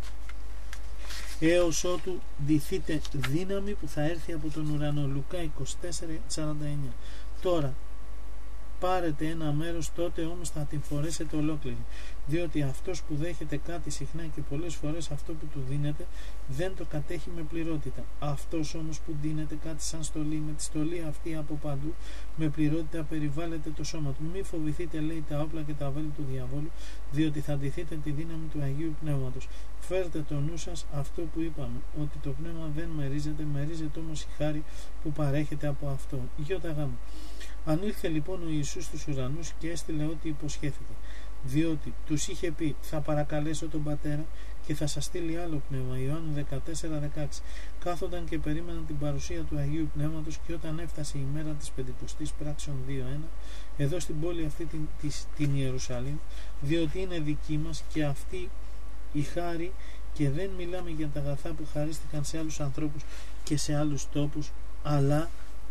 έως ότου ντυθείτε δύναμη που θα έρθει από τον ουρανό. Λουκά είκοσι τέσσερα σαράντα εννιά. Τώρα πάρετε ένα μέρος, τότε όμως θα την φορέσετε ολόκληρη, διότι αυτός που δέχεται κάτι συχνά και πολλές φορές αυτό που του δίνεται δεν το κατέχει με πληρότητα. Αυτός όμως που δίνεται κάτι σαν στολή, με τη στολή αυτή από παντού με πληρότητα περιβάλλεται το σώμα του. Μη φοβηθείτε, λέει, τα όπλα και τα βέλη του διαβόλου, διότι θα αντιθείτε τη δύναμη του Αγίου Πνεύματος. Φέρτε το νου σας αυτό που είπαμε, ότι το πνεύμα δεν μερίζεται, μερίζεται όμως η χάρη που παρέχεται από αυτό. Ι.Γ. Ανήλθε λοιπόν ο Ιησούς στους ουρανούς και έστειλε ό,τι υποσχέθηκε, διότι τους είχε πει, θα παρακαλέσω τον Πατέρα και θα σας στείλει άλλο πνεύμα. Ιωάννου δεκατέσσερα δεκαέξι. Κάθονταν και περίμεναν την παρουσία του Αγίου Πνεύματος, και όταν έφτασε η μέρα της Πεντηκοστής, πράξεων δύο ένα, εδώ στην πόλη αυτή την, της, την Ιερουσαλήμ, διότι είναι δική μας και αυτή η χάρη, και δεν μιλάμε για τα αγαθά που χαρίστηκαν σε άλλους ανθρώπους και σε άλλους τόπους, αλλά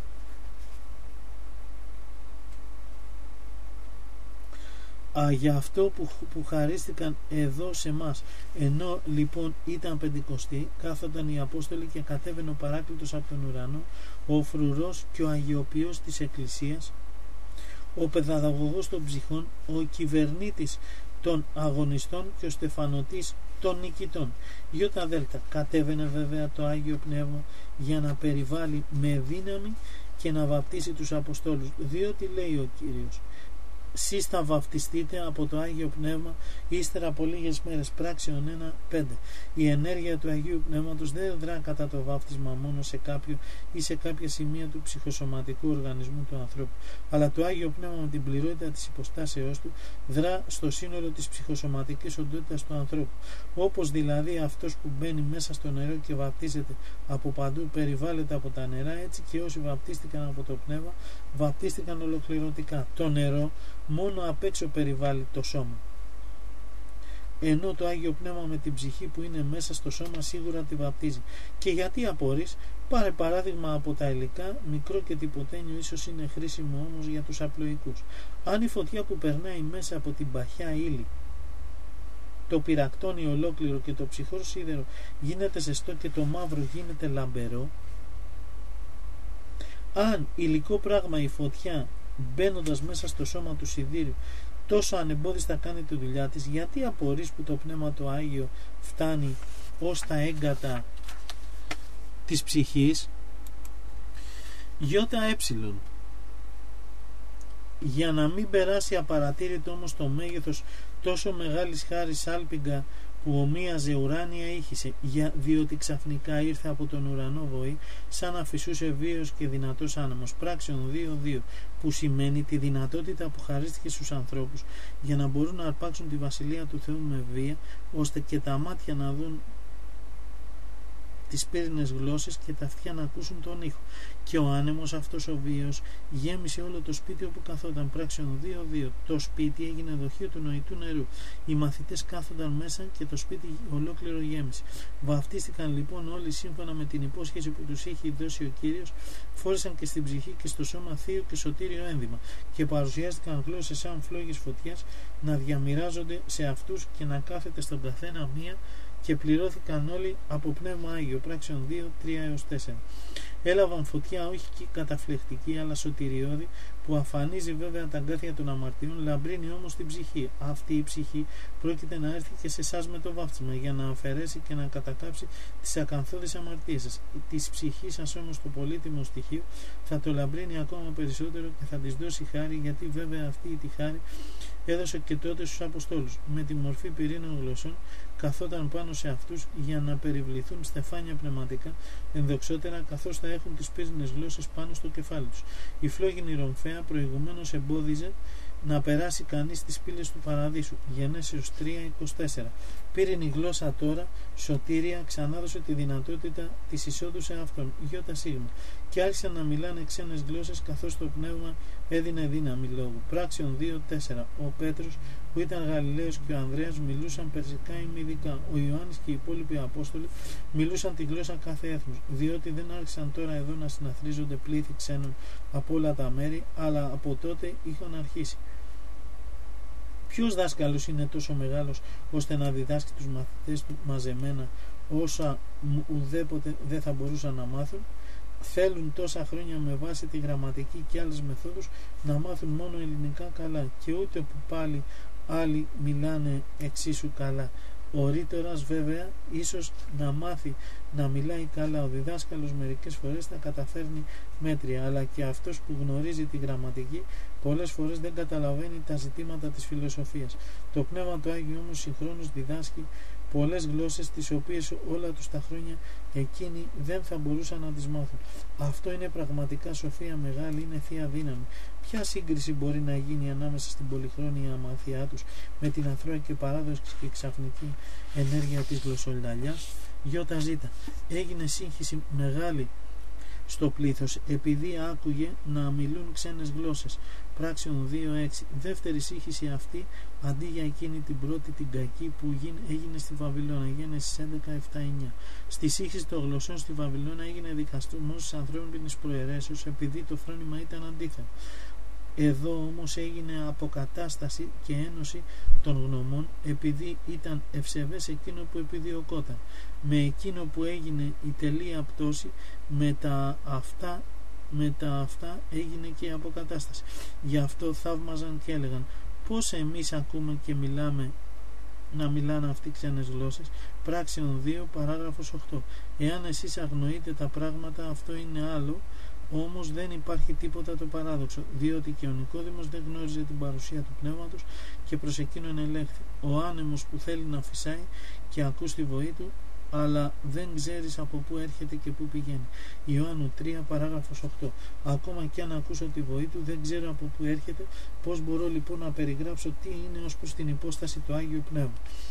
Α, για αυτό που, που χαρίστηκαν εδώ σε μας. Ενώ λοιπόν ήταν Πεντηκοστή, κάθονταν οι Απόστολοι και κατέβαινε ο Παράκλητος από τον ουρανό, ο φρουρός και ο αγιοποιός της Εκκλησίας, ο παιδαγωγός των ψυχών, ο κυβερνήτης των αγωνιστών και ο στεφανωτής των νικητών. Ιώτα δέλτα, κατέβαινε βέβαια το Άγιο Πνεύμα για να περιβάλλει με δύναμη και να βαπτίσει τους Αποστόλους, διότι λέει ο Κύριος, σεις θα βαπτιστείτε από το Άγιο Πνεύμα ύστερα από λίγες μέρες. Πράξεων ένα πέντε. Η ενέργεια του Αγίου Πνεύματος δεν δρά κατά το βάπτισμα μόνο σε κάποιο ή σε κάποια σημεία του ψυχοσωματικού οργανισμού του ανθρώπου, αλλά το Άγιο Πνεύμα με την πληρότητα της υποστάσεώς του δρά στο σύνολο της ψυχοσωματικής οντότητας του ανθρώπου. Όπως δηλαδή αυτός που μπαίνει μέσα στο νερό και βαπτίζεται από παντού περιβάλλεται από τα νερά, έτσι και όσοι βαπτίστηκαν από το Πνεύμα βαπτίστηκαν ολοκληρωτικά. Το νερό μόνο απ' έξω περιβάλλει το σώμα, ενώ το Άγιο Πνεύμα με την ψυχή που είναι μέσα στο σώμα σίγουρα τη βαπτίζει. Και γιατί απορείς? Πάρε παράδειγμα από τα υλικά, μικρό και τυποτένιο ίσως είναι χρήσιμο όμως για τους απλοϊκούς. Αν η φωτιά που περνάει μέσα από την παχιά ύλη το πυρακτώνει ολόκληρο και το ψυχρό σίδερο γίνεται ζεστό και το μαύρο γίνεται λαμπερό, αν υλικό πράγμα η φωτιά μπαίνοντας μέσα στο σώμα του σιδήριου τόσο ανεμπόδιστα κάνει τη δουλειά της, γιατί απορείς που το Πνεύμα το Άγιο φτάνει ως τα έγκατα της ψυχής? Γιώτα έψιλον. Για να μην περάσει απαρατήρητο όμως το μέγεθος τόσο μεγάλης χάρης άλπιγγα που ομοίαζε ουράνια ήχησε, για, διότι ξαφνικά ήρθε από τον ουρανό βοή σαν να φυσούσε βίαιος και δυνατός άνεμος. Πράξεων δύο δύο, που σημαίνει τη δυνατότητα που χαρίστηκε στους ανθρώπους για να μπορούν να αρπάξουν τη Βασιλεία του Θεού με βία, ώστε και τα μάτια να δουν τις πύρινες γλώσσες και τα αυτιά να ακούσουν τον ήχο. Και ο άνεμος αυτός ο βίαιος γέμισε όλο το σπίτι όπου καθόταν. Πράξεων δύο δύο. Το σπίτι έγινε δοχείο του νοητού νερού. Οι μαθητές κάθονταν μέσα και το σπίτι ολόκληρο γέμισε. Βαφτίστηκαν λοιπόν όλοι σύμφωνα με την υπόσχεση που τους είχε δώσει ο Κύριος, φόρεσαν και στην ψυχή και στο σώμα θείο και σωτήριο ένδυμα, και παρουσιάστηκαν γλώσσες σαν φλόγες φωτιάς να διαμοιράζονται σε αυτούς και να κάθεται στον καθένα μία, και πληρώθηκαν όλοι από Πνεύμα Άγιο. Πράξεων δύο τρία έως τέσσερα. έλαβαν φωτιά όχι καταφλεκτική αλλά σωτηριώδη, που αφανίζει βέβαια τα αγκάθια των αμαρτιών, λαμπρύνει όμως την ψυχή. Αυτή η ψυχή πρόκειται να έρθει και σε εσάς με το βάφτισμα, για να αφαιρέσει και να κατακάψει τις ακαθόδεις αμαρτίες σας. Της ψυχής σας όμως το πολύτιμο στοιχείο θα το λαμπρύνει ακόμα περισσότερο και θα της δώσει χάρη, γιατί βέβαια αυτή τη χάρη έδωσε και τότε στους Αποστόλους. Με τη μορφή πυρήνων γλωσσών καθόταν πάνω σε αυτούς για να περιβληθούν στεφάνια πνευματικά ενδοξότερα, καθώς θα έχουν τις πύρινες γλώσσες πάνω στο κεφάλι τους. Η φλόγινη ρομφαία προηγουμένως εμπόδιζε να περάσει κανείς τις πύλες του παραδείσου. Γενέσεως τρία είκοσι τέσσερα. Πύρινη γλώσσα τώρα, σωτήρια, ξανάδωσε τη δυνατότητα της εισόδου σε αυτόν, γιώτα σίγμα, και άρχισαν να μιλάνε ξένες γλώσσες, καθώς το πνεύμα έδινε δύναμη λόγου. Πράξεων δύο τέσσερα. Ο Πέτρος, που ήταν Γαλιλαίος, και ο Ανδρέας μιλούσαν περσικά ή μυδικά. Ο Ιωάννης και οι υπόλοιποι Απόστολοι μιλούσαν τη γλώσσα κάθε έθνους, διότι δεν άρχισαν τώρα εδώ να συναθρίζονται πλήθη ξένων από όλα τα μέρη, αλλά από τότε είχαν αρχίσει. Ποιος δάσκαλος είναι τόσο μεγάλος ώστε να διδάσκει τους μαθητές του μαζεμένα όσα ουδέποτε δεν θα μπορούσαν να μάθουν? Θέλουν τόσα χρόνια με βάση τη γραμματική και άλλες μεθόδους να μάθουν μόνο ελληνικά καλά, και ούτε που πάλι άλλοι μιλάνε εξίσου καλά. Ο ρήτορας βέβαια ίσως να μάθει να μιλάει καλά, ο διδάσκαλος μερικές φορές θα καταφέρνει μέτρια, αλλά και αυτός που γνωρίζει τη γραμματική πολλές φορές δεν καταλαβαίνει τα ζητήματα της φιλοσοφίας. Το Πνεύμα του Άγιο όμως συγχρόνως διδάσκει πολλές γλώσσες, τις οποίες όλα τους τα χρόνια εκείνοι δεν θα μπορούσαν να τις μάθουν. Αυτό είναι πραγματικά σοφία μεγάλη, είναι θεία δύναμη. Ποια σύγκριση μπορεί να γίνει ανάμεσα στην πολυχρόνια μαθιά τους με την αθρώα και παράδοξη και ξαφνική ενέργεια της γλωσσολιταλιάς? ΙΖ. Έγινε σύγχυση μεγάλη στο πλήθος επειδή άκουγε να μιλούν ξένες γλώσσες. Πράξεων δύο έξι. Δεύτερη σύγχυση αυτή αντί για εκείνη την πρώτη την κακή που έγινε στη Βαβυλώνα. Γένεσης έντεκα επτά εννιά. Στη σύγχυση των γλωσσών στη Βαβυλώνα έγινε δικαστισμός της ανθρώπινης προαιρέσεως επειδή το φρόνημα ήταν αντίθετο. Εδώ όμως έγινε αποκατάσταση και ένωση των γνωμών επειδή ήταν ευσεβές εκείνο που επιδιωκόταν. Με εκείνο που έγινε η τελεία πτώση, με τα αυτά, με τα αυτά έγινε και η αποκατάσταση. Γι' αυτό θαύμαζαν και έλεγαν πώς εμείς ακούμε και μιλάμε να μιλάνε αυτοί ξένες γλώσσες? Πράξεων δύο παράγραφος οκτώ. Εάν εσείς αγνοείτε τα πράγματα, αυτό είναι άλλο. Όμως δεν υπάρχει τίποτα το παράδοξο, διότι και ο Νικόδημος δεν γνώριζε την παρουσία του Πνεύματος και προς εκείνον ελέγχθη. Ο άνεμος που θέλει να φυσάει και ακούς τη βοή του, αλλά δεν ξέρεις από πού έρχεται και πού πηγαίνει. Ιωάννου τρία παράγραφος οκτώ. Ακόμα και αν ακούσω τη βοή του, δεν ξέρω από πού έρχεται. Πώς μπορώ λοιπόν να περιγράψω τι είναι ως προς την υπόσταση του Άγιου Πνεύμα?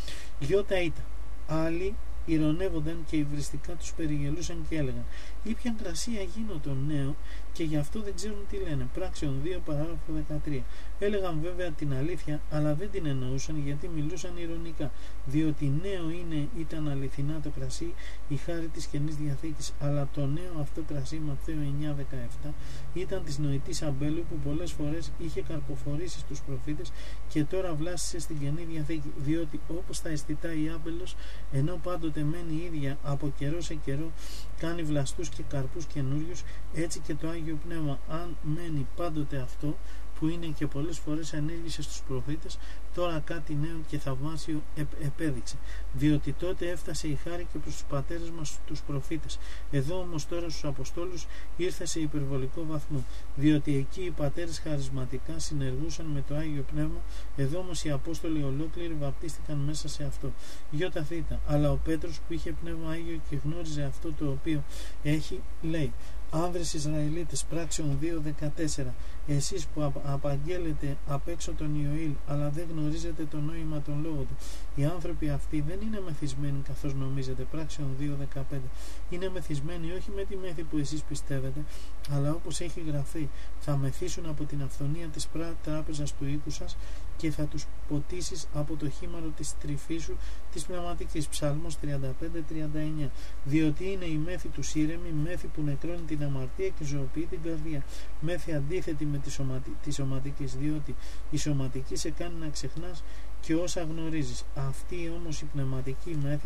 Γιώτα ήτα. Άλλοι ηρωνεύονταν και υβριστικά τους περιγελούσαν και έλεγαν «Ήπιαν κρασία γίνω τον νέο και γι' αυτό δεν ξέρουν τι λένε». Πράξεων δύο παράγραφο δεκατρία. Έλεγαν βέβαια την αλήθεια, αλλά δεν την εννοούσαν γιατί μιλούσαν ηρωνικά, διότι νέο είναι, ήταν αληθινά το κρασί, η χάρη της Καινής Διαθήκης, αλλά το νέο αυτό κρασί, Ματθαίου εννιά δεκαεπτά, ήταν της νοητής αμπέλου που πολλές φορές είχε καρποφορήσει στους προφήτες και τώρα βλάστησε στην Καινή Διαθήκη, διότι όπως τα αισθητά η άμπελος, ενώ πάντοτε μένει ίδια από καιρό σε καιρό, κάνει βλαστούς και καρπούς καινούριους, έτσι και το Άγιο Πνεύμα, αν μένει πάντοτε αυτό που είναι και πολλές φορές ενέργησε στους προφήτες, τώρα κάτι νέο και θαυμάσιο επέδειξε, διότι τότε έφτασε η χάρη και προς τους πατέρες μας τους προφήτες. Εδώ όμως τώρα στους Αποστόλους ήρθε σε υπερβολικό βαθμό, διότι εκεί οι πατέρες χαρισματικά συνεργούσαν με το Άγιο Πνεύμα, εδώ όμως οι Απόστολοι ολόκληροι βαπτίστηκαν μέσα σε αυτό. Γιώτα θήτα. Αλλά ο Πέτρος που είχε Πνεύμα Άγιο και γνώριζε αυτό το οποίο έχει, λέει «Άνδρες Ισραηλίτες», πράξεων δύο δεκατέσσερα, εσείς που απαγγέλλετε απ' έξω τον Ιωήλ, αλλά δεν γνωρίζετε το νόημα των λόγων του. Οι άνθρωποι αυτοί δεν είναι μεθυσμένοι καθώς νομίζετε. Πράξεων δύο δεκαπέντε. Είναι μεθυσμένοι όχι με τη μέθη που εσείς πιστεύετε, αλλά όπως έχει γραφεί, θα μεθύσουν από την αυθονία της τράπεζας του οίκου σας και θα τους ποτίσεις από το χήμαρο της τρυφής σου της πνευματικής. Ψάλμος τριάντα πέντε τριάντα εννιά. Διότι είναι η μέθη του ήρεμη, μέθη που νεκρώνει την αμαρτία και ζωοποιεί την καρδιά. Μέθη αντίθετη με τη, σωματι... τη σωματικής, διότι η σωματική σε κάνει να ξεχνάς και όσα γνωρίζεις. Αυτή όμως η πνευματική μέθη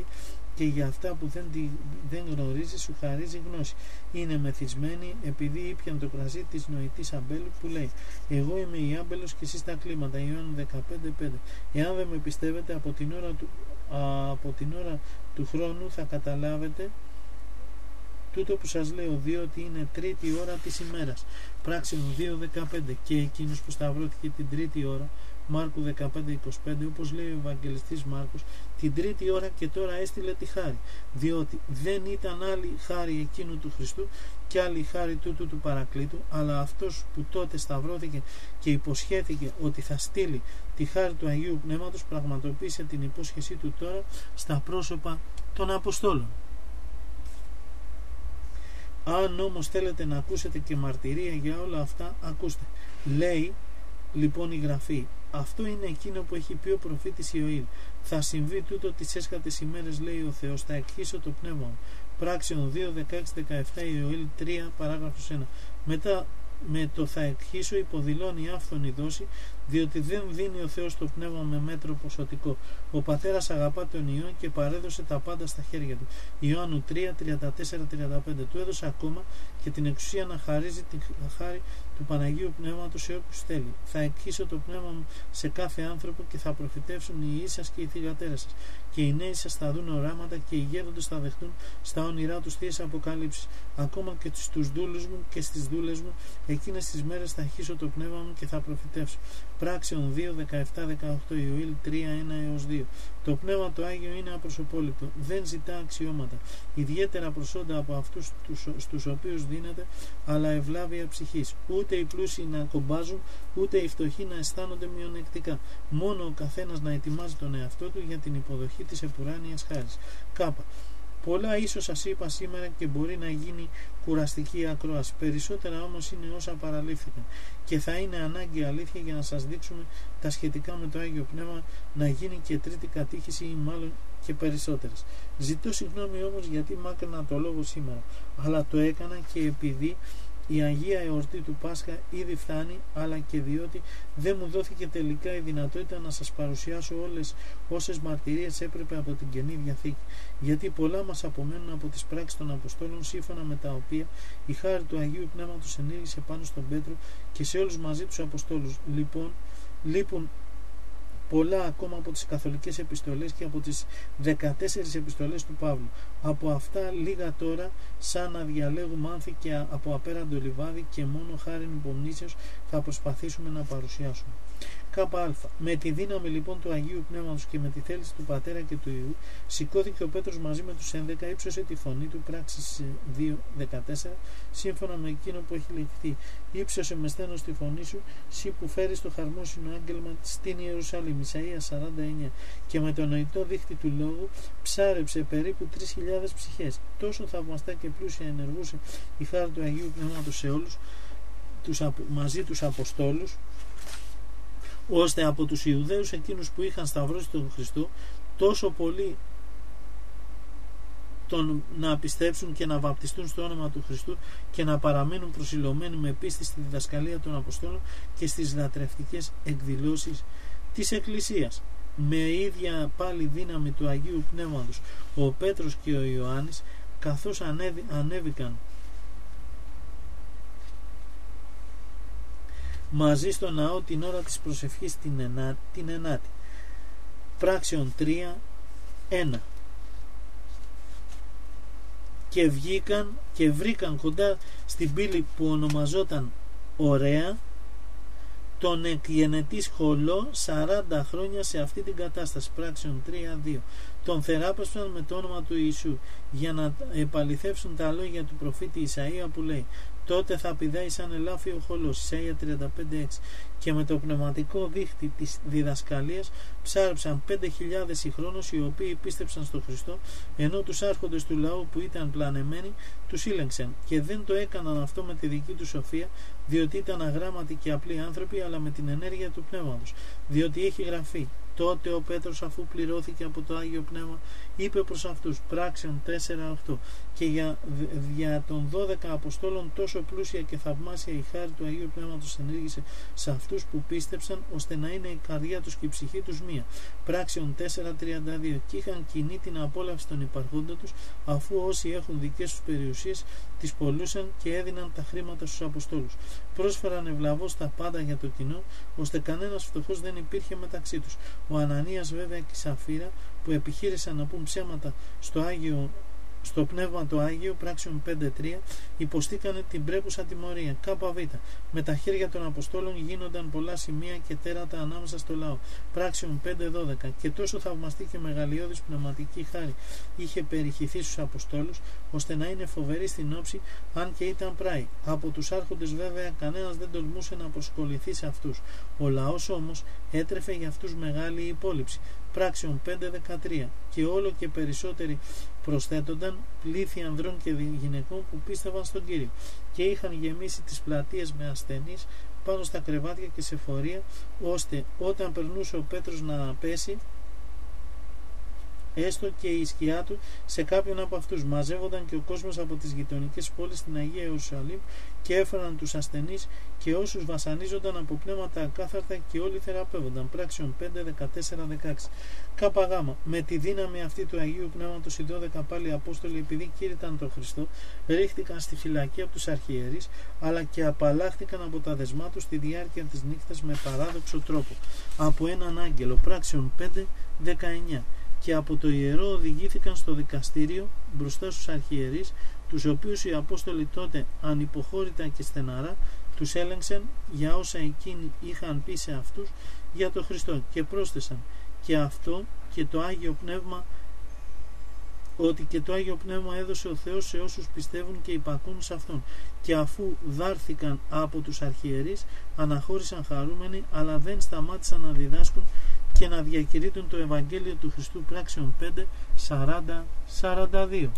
και για αυτά που δεν, δεν γνωρίζει σου χαρίζει γνώση. Είναι μεθυσμένη επειδή ήπιαν το κρασί της νοητής αμπέλου που λέει εγώ είμαι η άμπελος και εσείς τα κλίματα. Ιωάννου δεκαπέντε πέντε. Εάν δεν με πιστεύετε από την ώρα του, α, από την ώρα του χρόνου θα καταλάβετε τούτο που σας λέω, διότι είναι τρίτη ώρα της ημέρας. Πράξεων δύο δεκαπέντε. Και εκείνος που σταυρώθηκε την τρίτη ώρα, Μάρκου δεκαπέντε είκοσι πέντε, όπως λέει ο Ευαγγελιστής Μάρκος, την τρίτη ώρα και τώρα έστειλε τη χάρη, διότι δεν ήταν άλλη χάρη εκείνου του Χριστού και άλλη χάρη τούτου του Παρακλήτου, αλλά αυτός που τότε σταυρώθηκε και υποσχέθηκε ότι θα στείλει τη χάρη του Αγίου Πνεύματος πραγματοποίησε την υπόσχεσή του τώρα στα πρόσωπα των Αποστόλων. Αν όμως θέλετε να ακούσετε και μαρτυρία για όλα αυτά, ακούστε. Λέει λοιπόν η Γραφή, αυτό είναι εκείνο που έχει πει ο προφήτης Ιωήλ. Θα συμβεί τούτο τις έσχατες ημέρες, λέει ο Θεός, θα εκχύσω το πνεύμα μου. Πράξεων δύο δεκαέξι δεκαεπτά, Ιωήλ τρία παράγραφος ένα. Μετά με το θα εκχύσω υποδηλώνει άφθονη δόση, διότι δεν δίνει ο Θεός το πνεύμα με μέτρο ποσοτικό. Ο Πατέρας αγαπά τον Υιόν και παρέδωσε τα πάντα στα χέρια του. Ιωάννου τρία τριάντα τέσσερα τριάντα πέντε. Του έδωσε ακόμα και την εξουσία να χαρίζει την χάρη του Παναγίου Πνεύματος σε όποιους θέλει. Θα εκχύσω το πνεύμα μου σε κάθε άνθρωπο και θα προφητεύσουν οι ιοί σας και οι θυγατέρες σας. Και οι νέοι σας θα δουν οράματα και οι γέροντες θα δεχτούν στα όνειρά τους θείες αποκαλύψεις. Ακόμα και στους δούλους μου και στις δούλες μου εκείνες τις μέρες θα αρχίσω το πνεύμα μου και θα προφητεύσω. Πράξεων δύο δεκαεπτά δεκαοκτώ, Ιωήλ τρία ένα έως δύο. Το πνεύμα το Άγιο είναι απροσωπόληπτο, δεν ζητά αξιώματα, ιδιαίτερα προσόντα από αυτούς τους, στους οποίους δίνεται, αλλά ευλάβεια ψυχής. Ούτε οι πλούσιοι να κομπάζουν, ούτε οι φτωχοί να αισθάνονται μειονεκτικά. Μόνο ο καθένας να ετοιμάζει τον εαυτό του για την υποδοχή της επουράνιας χάρης. Κάπα. Πολλά ίσως σας είπα σήμερα και μπορεί να γίνει κουραστική ακρόαση. Περισσότερα όμως είναι όσα παραλήφθηκαν και θα είναι ανάγκη αλήθεια για να σας δείξουμε τα σχετικά με το Άγιο Πνεύμα να γίνει και τρίτη κατήχηση ή μάλλον και περισσότερες. Ζητώ συγγνώμη όμως γιατί μάκρυνα το λόγο σήμερα, αλλά το έκανα και επειδή η Αγία Εορτή του Πάσχα ήδη φτάνει, αλλά και διότι δεν μου δόθηκε τελικά η δυνατότητα να σας παρουσιάσω όλες όσες μαρτυρίες έπρεπε από την Καινή Διαθήκη, γιατί πολλά μας απομένουν από τις πράξεις των Αποστόλων, σύμφωνα με τα οποία η χάρη του Αγίου Πνεύματος ενήργησε πάνω στον Πέτρο και σε όλους μαζί τους Αποστόλους. Λοιπόν, λείπουν πολλά ακόμα από τις καθολικές επιστολές και από τις δεκατέσσερις επιστολές του Παύλου. Από αυτά λίγα τώρα, σαν να διαλέγουμε άνθη και από απέραντο λιβάδι, και μόνο χάριν υπομνήσεως θα προσπαθήσουμε να παρουσιάσουμε. ΚΑ. Με τη δύναμη λοιπόν του Αγίου Πνεύματος και με τη θέληση του Πατέρα και του Υιού, σηκώθηκε ο Πέτρος μαζί με τους έντεκα, ύψωσε τη φωνή του, πράξεις δύο δεκατέσσερα, σύμφωνα με εκείνο που έχει λεχθεί. Ήψωσε με στένος τη φωνή σου, σύ που φέρεις το χαρμόσυνο άγγελμα στην Ιερουσαλήμ. Ισαΐας σαράντα εννέα. Και με το νοητό δίχτυ του λόγου ψάρεψε περίπου τρεις χιλιάδες ψυχές. Τόσο θαυμαστά και πλούσια ενεργούσε η χάρη του Αγίου Πνεύματος σε όλους τους, μαζί τους Αποστόλους, ώστε από τους Ιουδαίους εκείνους που είχαν σταυρώσει τον Χριστό τόσο πολύ τον να πιστέψουν και να βαπτιστούν στο όνομα του Χριστού και να παραμείνουν προσιλωμένοι με πίστη στη διδασκαλία των Αποστόλων και στις λατρευτικές εκδηλώσεις της Εκκλησίας. Με ίδια πάλι δύναμη του Αγίου Πνεύματος ο Πέτρος και ο Ιωάννης, καθώς ανέβη, ανέβηκαν μαζί στο ναό την ώρα της προσευχής την, ενά, την ενάτη. Πράξεων τρία ένα. Και βγήκαν και βρήκαν κοντά στην πύλη που ονομαζόταν Ωραία τον εκγενετή σχολό σαράντα χρόνια σε αυτή την κατάσταση. Πράξεων τρία δύο. Τον θεράπευσαν με το όνομα του Ιησού για να επαληθεύσουν τα λόγια του προφήτη Ισαΐα που λέει: τότε θα πηδάει σαν ελάφι ο χολός. Ισαΐα τριάντα πέντε έξι. Και με το πνευματικό δίχτυ της διδασκαλίας ψάρεψαν πέντε χιλιάδες συγχρόνως, οι οποίοι πίστεψαν στον Χριστό, ενώ τους άρχοντες του λαού που ήταν πλανεμένοι τους ήλεγξαν. Και δεν το έκαναν αυτό με τη δική του σοφία, διότι ήταν αγράμματοι και απλοί άνθρωποι, αλλά με την ενέργεια του Πνεύματος. Διότι έχει γραφεί: τότε ο Πέτρος, αφού πληρώθηκε από το Άγιο Πνεύμα, είπε προς αυτούς, πράξεων τέσσερα οκτώ, και για, για των δώδεκα αποστόλων τόσο πλούσια και θαυμάσια η χάρη του Αγίου Πνεύματος ενήργησε σε αυτούς που πίστεψαν, ώστε να είναι η καρδιά τους και η ψυχή τους μία. Πράξεων τέσσερα τριάντα δύο, και είχαν κοινή την απόλαυση των υπαρχόντων τους, αφού όσοι έχουν δικές τους περιουσίες τις πολλούσαν και έδιναν τα χρήματα στους αποστόλους. Πρόσφεραν ευλαβώς τα πάντα για το κοινό, ώστε κανένας φτωχός δεν υπήρχε μεταξύ τους. Ο Ανανίας βέβαια και η Σαφίρα, που επιχείρησαν να πούν ψέματα στο Άγιο, στο Πνεύμα το Άγιο, πράξεων πέντε τρία, υποστήκανε την πρέπουσα τιμωρία. ΚΒ. Με τα χέρια των Αποστόλων γίνονταν πολλά σημεία και τέρατα ανάμεσα στο λαό. Πράξεων πέντε δώδεκα. Και τόσο θαυμαστή και μεγαλειώδης πνευματική χάρη είχε περιχυθεί στους Αποστόλους, ώστε να είναι φοβερή στην όψη, αν και ήταν πράοι. Από τους άρχοντες βέβαια κανένας δεν τολμούσε να προσκοληθεί σε αυτούς. Ο λαός όμως έτρεφε για αυτούς μεγάλη υπόλοιψη. Πράξεων πέντε δεκατρία. Και όλο και περισσότεροι προσθέτονταν, πλήθη ανδρών και γυναικών που πίστευαν στον Κύριο, και είχαν γεμίσει τις πλατείες με ασθενείς πάνω στα κρεβάτια και σε φορεία, ώστε όταν περνούσε ο Πέτρος να πέσει, έστω και η σκιά του σε κάποιον από αυτούς, μαζεύονταν και ο κόσμος από τις γειτονικές πόλεις στην Αγία Ιερουσαλήμ και έφεραν τους ασθενείς και όσους βασανίζονταν από πνεύματα ακάθαρτα, και όλοι θεραπεύονταν. Πράξεων πέντε δεκατέσσερα δεκαέξι. ΚΓ. Με τη δύναμη αυτή του Αγίου Πνεύματος οι δώδεκα πάλι Απόστολοι, επειδή κήρυταν τον Χριστό, ρίχτηκαν στη φυλακή από τους αρχιερείς, αλλά και απαλλάχθηκαν από τα δεσμά τους στη διάρκεια της νύχτας με παράδοξο τρόπο από έναν άγγελο. Πράξεων πέντε δεκαεννιά. Και από το ιερό οδηγήθηκαν στο δικαστήριο μπροστά στους αρχιερείς, τους οποίους οι Απόστολοι τότε ανυποχώρητα και στεναρά τους έλεγξαν για όσα εκείνοι είχαν πει σε αυτούς για τον Χριστό, και πρόσθεσαν και αυτό και το Άγιο Πνεύμα, ότι και το Άγιο Πνεύμα έδωσε ο Θεός σε όσους πιστεύουν και υπακούν σε Αυτόν. Και αφού δάρθηκαν από τους αρχιερείς, αναχώρησαν χαρούμενοι, αλλά δεν σταμάτησαν να διδάσκουν και να διακηρύττουν το Ευαγγέλιο του Χριστού. Πράξεων πέντε σαράντα σαράντα δύο.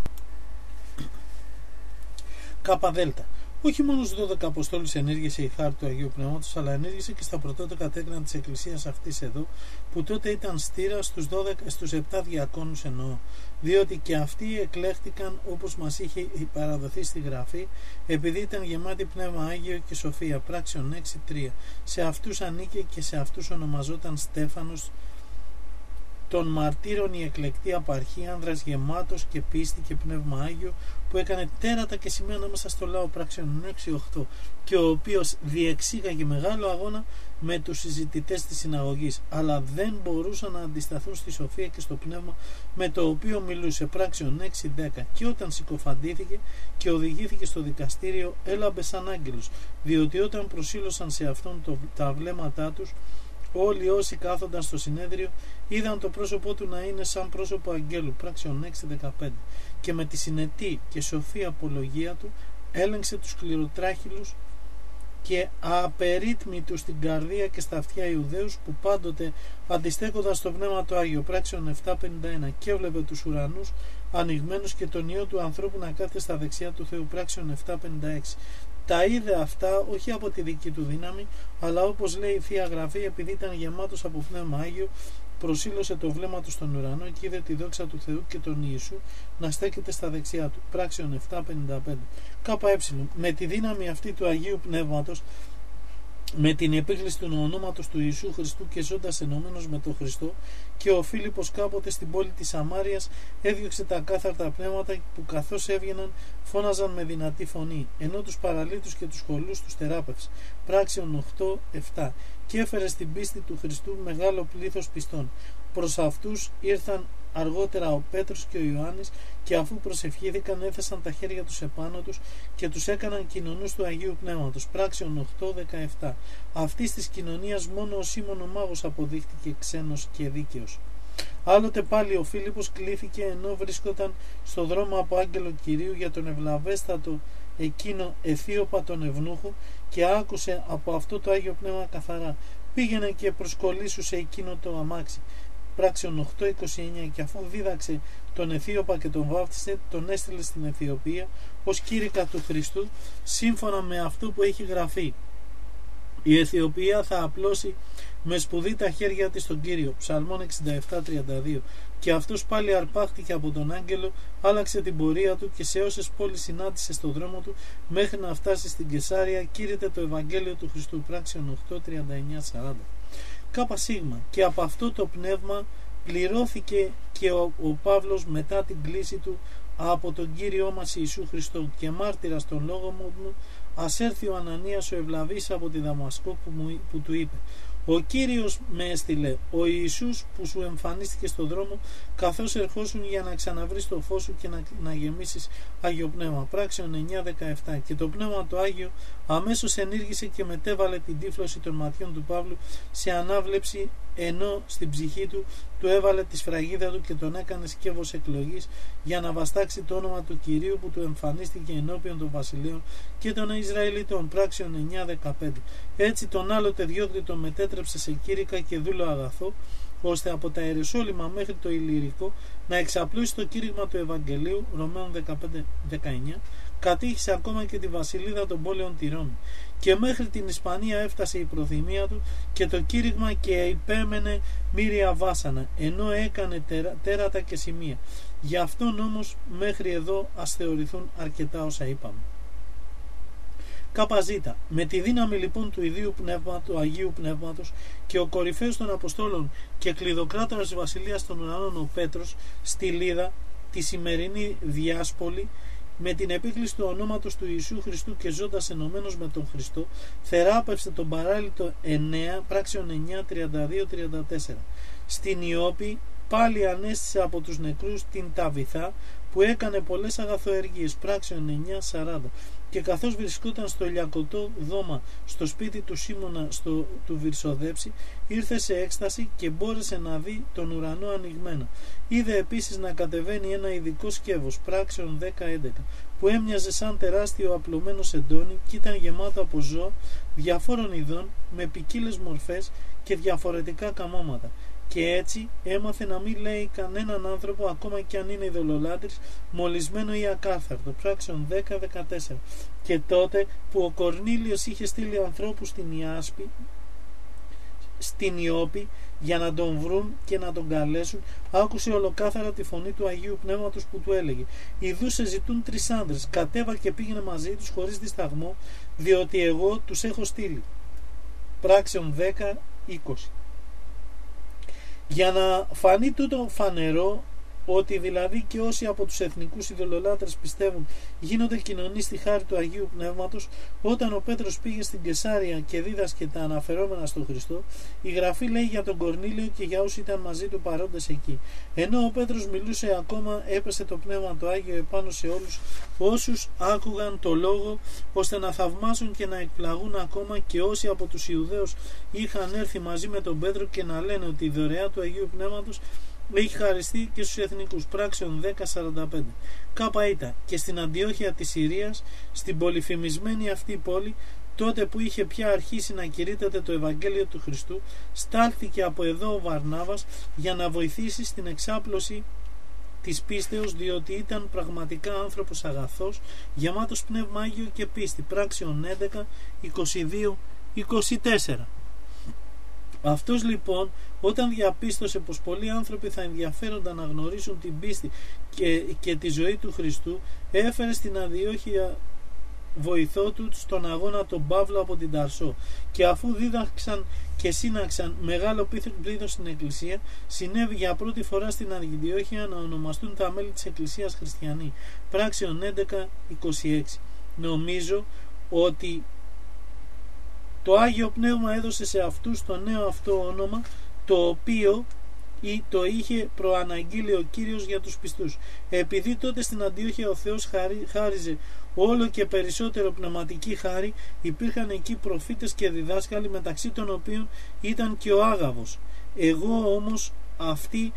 ΚΔ. Όχι μόνο στους δώδεκα Αποστόλους ενέργησε η χάρη του Αγίου Πνεύματος, αλλά ενέργησε και στα πρωτότοκα τέκνα της Εκκλησίας αυτής εδώ, που τότε ήταν στήρα στους, δώδεκα, στους επτά διακόνους εννοώ, διότι και αυτοί εκλέχτηκαν όπως μας είχε παραδοθεί στη Γραφή, επειδή ήταν γεμάτοι Πνεύμα Άγιο και Σοφία. Πράξεων έξι τρία. Σε αυτούς ανήκε και σε αυτούς ονομαζόταν Στέφανος, των μαρτύρων η εκλεκτή απαρχή, άνδρας γεμάτος και πίστη και Πνεύμα Άγιο, που έκανε τέρατα και σημεία ανάμεσα στο λαό. Πράξεων έξι οκτώ. Και ο οποίος διεξήγαγε μεγάλο αγώνα με τους συζητητές της συναγωγής, αλλά δεν μπορούσαν να αντισταθούν στη σοφία και στο πνεύμα με το οποίο μιλούσε. Πράξεων έξι δέκα. Και όταν συκοφαντήθηκε και οδηγήθηκε στο δικαστήριο, έλαμπε σαν άγγελος, διότι όταν προσήλωσαν σε αυτόν το, τα βλέμματά τους, όλοι όσοι κάθονταν στο συνέδριο είδαν το πρόσωπό του να είναι σαν πρόσωπο αγγέλου. Πράξεων έξι δεκαπέντε. Και με τη συνετή και σοφή απολογία του έλεγξε τους σκληροτράχυλους και απερίτμητους στην καρδία και στα αυτιά Ιουδαίους, που πάντοτε αντιστέκονταν στο Πνεύμα το Άγιο. Πράξεων επτά πενήντα ένα. Και έβλεπε τους ουρανούς ανοιγμένους και τον Υιό του ανθρώπου να κάθεται στα δεξιά του Θεού. Πράξεων επτά πενήντα έξι. Τα είδε αυτά όχι από τη δική του δύναμη, αλλά όπως λέει η Θεία Γραφή, επειδή ήταν γεμάτος από Πνεύμα Άγιο, προσήλωσε το βλέμμα του στον ουρανό και είδε τη δόξα του Θεού και τον Ιησού να στέκεται στα δεξιά του. Πράξεων επτά πενήντα πέντε. ΚΕ. Με τη δύναμη αυτή του Αγίου Πνεύματος, με την επίκληση του ονόματος του Ιησού Χριστού και ζώντας ενωμένος με τον Χριστό, και ο Φίλιππος κάποτε στην πόλη της Σαμάριας έδιωξε τα ακάθαρτα πνεύματα, που καθώς έβγαιναν φώναζαν με δυνατή φωνή, ενώ τους παραλύτους και τους χωλούς τους θεράπευσε. Πράξεων οκτώ επτά. Και έφερε στην πίστη του Χριστού μεγάλο πλήθος πιστών. Προς αυτούς ήρθαν αργότερα ο Πέτρος και ο Ιωάννης, και αφού προσευχήθηκαν έθεσαν τα χέρια τους επάνω τους και τους έκαναν κοινωνούς του Αγίου Πνεύματος. Πράξεων οκτώ δεκαεπτά. Αυτής της κοινωνίας μόνο ο Σίμων ο Μάγος αποδείχτηκε ξένος και δίκαιος. Άλλοτε πάλι ο Φίλιππος κλήθηκε ενώ βρίσκονταν στο δρόμο από άγγελο Κυρίου για τον ευλαβέστατο εκείνο Αιθίωπα τον Ευνούχο, και άκουσε από αυτό το Άγιο Πνεύμα καθαρά: πήγαινε και προσκολήσου σε εκείνο το αμάξι. Πράξεων οκτώ είκοσι εννιά. Και αφού δίδαξε τον Αιθίωπα και τον βάφτισε, τον έστειλε στην Αιθιοπία ως κήρυκα του Χριστού, σύμφωνα με αυτό που έχει γραφεί: Η Αιθιοπία θα απλώσει με σπουδή τα χέρια της στον Κύριο. Ψαλμών εξήντα επτά τριάντα δύο. Και αυτός πάλι αρπάχτηκε από τον άγγελο, άλλαξε την πορεία του και σε όσες πόλεις συνάντησε στον δρόμο του μέχρι να φτάσει στην Κεσάρια, κήρυτε το Ευαγγέλιο του Χριστού. Πράξεων οκτώ τριάντα εννέα σαράντα. Κάπα σίγμα. Και από αυτό το πνεύμα πληρώθηκε και ο, ο Παύλος μετά την κλήση του από τον Κύριό μας Ιησού Χριστό και μάρτυρα στον λόγο μου, ας έρθει ο Ανανίας ο ευλαβής από τη Δαμασκό που, μου, που του είπε: Ο Κύριος με έστειλε, ο Ιησούς που σου εμφανίστηκε στον δρόμο, καθώς ερχόσουν για να ξαναβρεις το φως σου και να, να γεμίσεις Άγιο Πνεύμα. Πράξεων εννέα δεκαεπτά. Και το Πνεύμα το Άγιο αμέσως ενήργησε και μετέβαλε την τύφλωση των ματιών του Παύλου σε ανάβλεψη, ενώ στην ψυχή του του έβαλε τη σφραγίδα του και τον έκανε σκεύος εκλογής για να βαστάξει το όνομα του Κυρίου που του εμφανίστηκε ενώπιον των βασιλείων και των Ισραηλιτών. Πράξεων εννέα δεκαπέντε. Έτσι τον άλλοτε διώκτη τον μετέτρεψε σε κήρυκα και δούλο αγαθό, ώστε από τα Ιεροσόλυμα μέχρι το Ηλυρικό να εξαπλώσει το κήρυγμα του Ευαγγελίου. Ρωμαίων δεκαπέντε δεκαεννέα. Κατήχησε ακόμα και τη βασιλίδα των πόλεων τη Ρώμη. Και μέχρι την Ισπανία έφτασε η προθυμία του και το κήρυγμα και υπέμενε μύρια βάσανα, ενώ έκανε τέρα, τέρατα και σημεία. Γι' αυτόν όμως μέχρι εδώ ας θεωρηθούν αρκετά όσα είπαμε. Καπαζίτα. Με τη δύναμη λοιπόν του Ιδίου Πνεύματος, του Αγίου Πνεύματος και ο κορυφαίος των Αποστόλων και κλειδοκράτορας της Βασιλείας των Ουρανών ο Πέτρος στη Λίδα, τη σημερινή Διάσπολη, με την επίκληση του ονόματος του Ιησού Χριστού και ζώντας ενωμένος με τον Χριστό, θεράπευσε τον παράλυτο εννέα, πράξεων εννέα τριάντα δύο τριάντα τέσσερα. Στην Ιώπη πάλι ανέστησε από τους νεκρούς την Ταβιθά, που έκανε πολλές αγαθοεργίες. Πράξεων εννέα σαράντα. Και καθώς βρισκόταν στο λιακωτό δώμα στο σπίτι του Σίμωνα στο, του Βυρσοδέψη, ήρθε σε έκσταση και μπόρεσε να δει τον ουρανό ανοιγμένα. Είδε επίσης να κατεβαίνει ένα ειδικό σκεύος. Πράξεων δέκα έντεκα, που έμοιαζε σαν τεράστιο απλωμένο σεντόνι και ήταν γεμάτο από ζώα διαφόρων ειδών με ποικίλες μορφές και διαφορετικά καμώματα. Και έτσι έμαθε να μην λέει κανέναν άνθρωπο, ακόμα και αν είναι ειδωλολάτρης, μολυσμένο ή ακάθαρτο. Πράξεων δέκα δεκατέσσερα. Και τότε που ο Κορνήλιος είχε στείλει ανθρώπους στην Ιάσπη, στην Ιώπη, για να τον βρουν και να τον καλέσουν, άκουσε ολοκάθαρα τη φωνή του Αγίου Πνεύματος που του έλεγε: «Ιδού σε ζητούν τρεις άντρες, κατέβα και πήγαινε μαζί τους χωρίς δισταγμό, διότι εγώ τους έχω στείλει». Πράξεων δέκα είκοσι. Για να φανεί τούτο φανερό, ότι δηλαδή και όσοι από τους εθνικούς ειδωλολάτρες πιστεύουν γίνονται κοινωνοί στη χάρη του Αγίου Πνεύματος, όταν ο Πέτρος πήγε στην Κεσάρια και δίδασκε τα αναφερόμενα στον Χριστό, η Γραφή λέει για τον Κορνήλιο και για όσοι ήταν μαζί του παρόντες εκεί. Ενώ ο Πέτρος μιλούσε ακόμα, έπεσε το Πνεύμα το Άγιο επάνω σε όλους όσους άκουγαν το λόγο, ώστε να θαυμάσουν και να εκπλαγούν ακόμα και όσοι από τους Ιουδαίους είχαν έρθει μαζί με τον Πέτρο και να λένε ότι η δωρεά του Αγίου Πνεύματος έχει χαριστεί και στους εθνικούς. Πράξεων δέκα σαράντα πέντε. Κάπα ήτα. Και στην Αντιόχεια της Συρίας, στην πολυφημισμένη αυτή πόλη, τότε που είχε πια αρχίσει να κηρύττεται το Ευαγγέλιο του Χριστού, στάλθηκε από εδώ ο Βαρνάβας για να βοηθήσει στην εξάπλωση της πίστεως, διότι ήταν πραγματικά άνθρωπος αγαθός, γεμάτος πνεύμα Άγιο και πίστη. Πράξεων έντεκα είκοσι δύο είκοσι τέσσερα. Αυτός λοιπόν, όταν διαπίστωσε πως πολλοί άνθρωποι θα ενδιαφέρονταν να γνωρίσουν την πίστη και, και τη ζωή του Χριστού, έφερε στην Αντιόχεια βοηθό του στον αγώνα τον Παύλο από την Ταρσό, και αφού δίδαξαν και σύναξαν μεγάλο πλήθος στην Εκκλησία, συνέβη για πρώτη φορά στην Αντιόχεια να ονομαστούν τα μέλη της Εκκλησίας χριστιανοί. Πράξεων έντεκα είκοσι έξι. Νομίζω ότι το Άγιο Πνεύμα έδωσε σε αυτούς το νέο αυτό όνομα, το οποίο το είχε προαναγγείλει ο Κύριος για τους πιστούς. Επειδή τότε στην Αντιόχεια ο Θεός χάριζε όλο και περισσότερο πνευματική χάρη, υπήρχαν εκεί προφήτες και διδάσκαλοι, μεταξύ των οποίων ήταν και ο Άγαβος. Εγώ όμως αυτοί,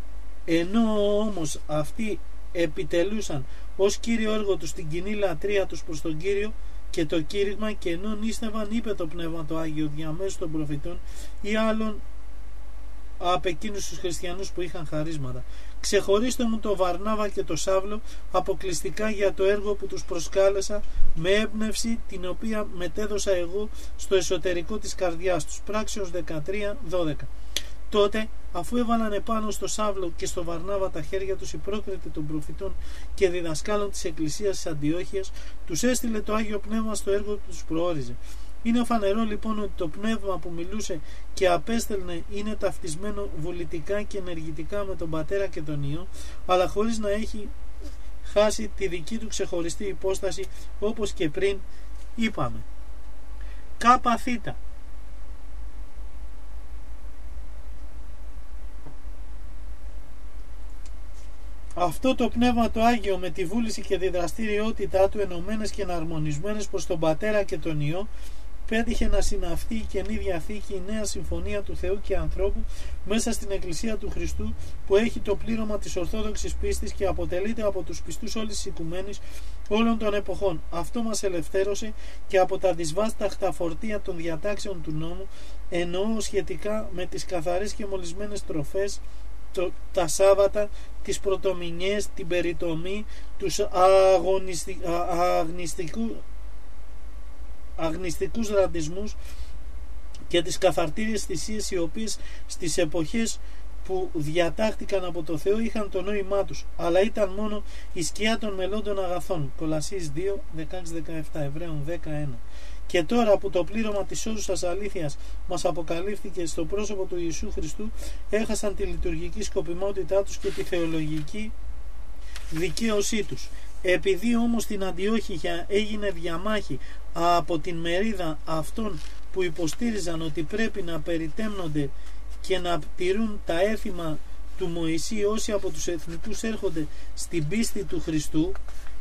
ενώ όμως αυτοί επιτελούσαν ως κύριο έργο τους την κοινή λατρεία τους προς τον Κύριο και το κήρυγμα, και ενώ νίστευαν, είπε το Πνεύμα το Άγιο διαμέσου των προφητών ή άλλων από εκείνους τους χριστιανούς που είχαν χαρίσματα. Ξεχωρίστε μου το Βαρνάβα και το Σάβλο αποκλειστικά για το έργο που τους προσκάλεσα με έμπνευση την οποία μετέδωσα εγώ στο εσωτερικό της καρδιάς τους. Πράξεως δεκατρία δώδεκα. Τότε, αφού έβαλαν επάνω στο Σάβλο και στο Βαρνάβα τα χέρια τους οι πρόκριτοι των προφητών και διδασκάλων της Εκκλησίας της Αντιόχειας, τους έστειλε το Άγιο Πνεύμα στο έργο που τους προόριζε. Είναι φανερό λοιπόν ότι το πνεύμα που μιλούσε και απέστελνε είναι ταυτισμένο βουλητικά και ενεργητικά με τον Πατέρα και τον Υιό, αλλά χωρίς να έχει χάσει τη δική του ξεχωριστή υπόσταση, όπως και πριν είπαμε. Κάπα θήτα. Αυτό το Πνεύμα το Άγιο με τη βούληση και τη δραστηριότητά του ενωμένες και εναρμονισμένες προς τον Πατέρα και τον Υιό πέτυχε να συναυθεί η Καινή Διαθήκη, η νέα συμφωνία του Θεού και ανθρώπου μέσα στην Εκκλησία του Χριστού, που έχει το πλήρωμα της Ορθόδοξης πίστης και αποτελείται από τους πιστούς όλης της οικουμένης όλων των εποχών. Αυτό μας ελευθέρωσε και από τα δυσβάσταχτα φορτία των διατάξεων του νόμου, εννοώ σχετικά με τις καθαρές και μολυσμένες τροφές, το, τα Σάββατα, τις πρωτομηνιές, την περιτομή, τους αγωνιστι, α, αγνιστικού, αγνιστικούς ραντισμούς και τις καθαρτήριες θυσίες, οι οποίες στις εποχές που διατάχτηκαν από το Θεό είχαν το νόημά τους, αλλά ήταν μόνο η σκιά των μελλόντων αγαθών. Κολασσείς δύο, δεκαέξι δεκαεπτά, Εβραίων δέκα ένα. Και τώρα που το πλήρωμα της σώζουσας αλήθειας μας αποκαλύφθηκε στο πρόσωπο του Ιησού Χριστού, έχασαν τη λειτουργική σκοπιμότητά τους και τη θεολογική δικαίωσή τους. Επειδή όμως στην Αντιόχεια έγινε διαμάχη από την μερίδα αυτών που υποστήριζαν ότι πρέπει να περιτέμνονται και να τηρούν τα έθιμα του Μωυσή όσοι από τους εθνικούς έρχονται στην πίστη του Χριστού,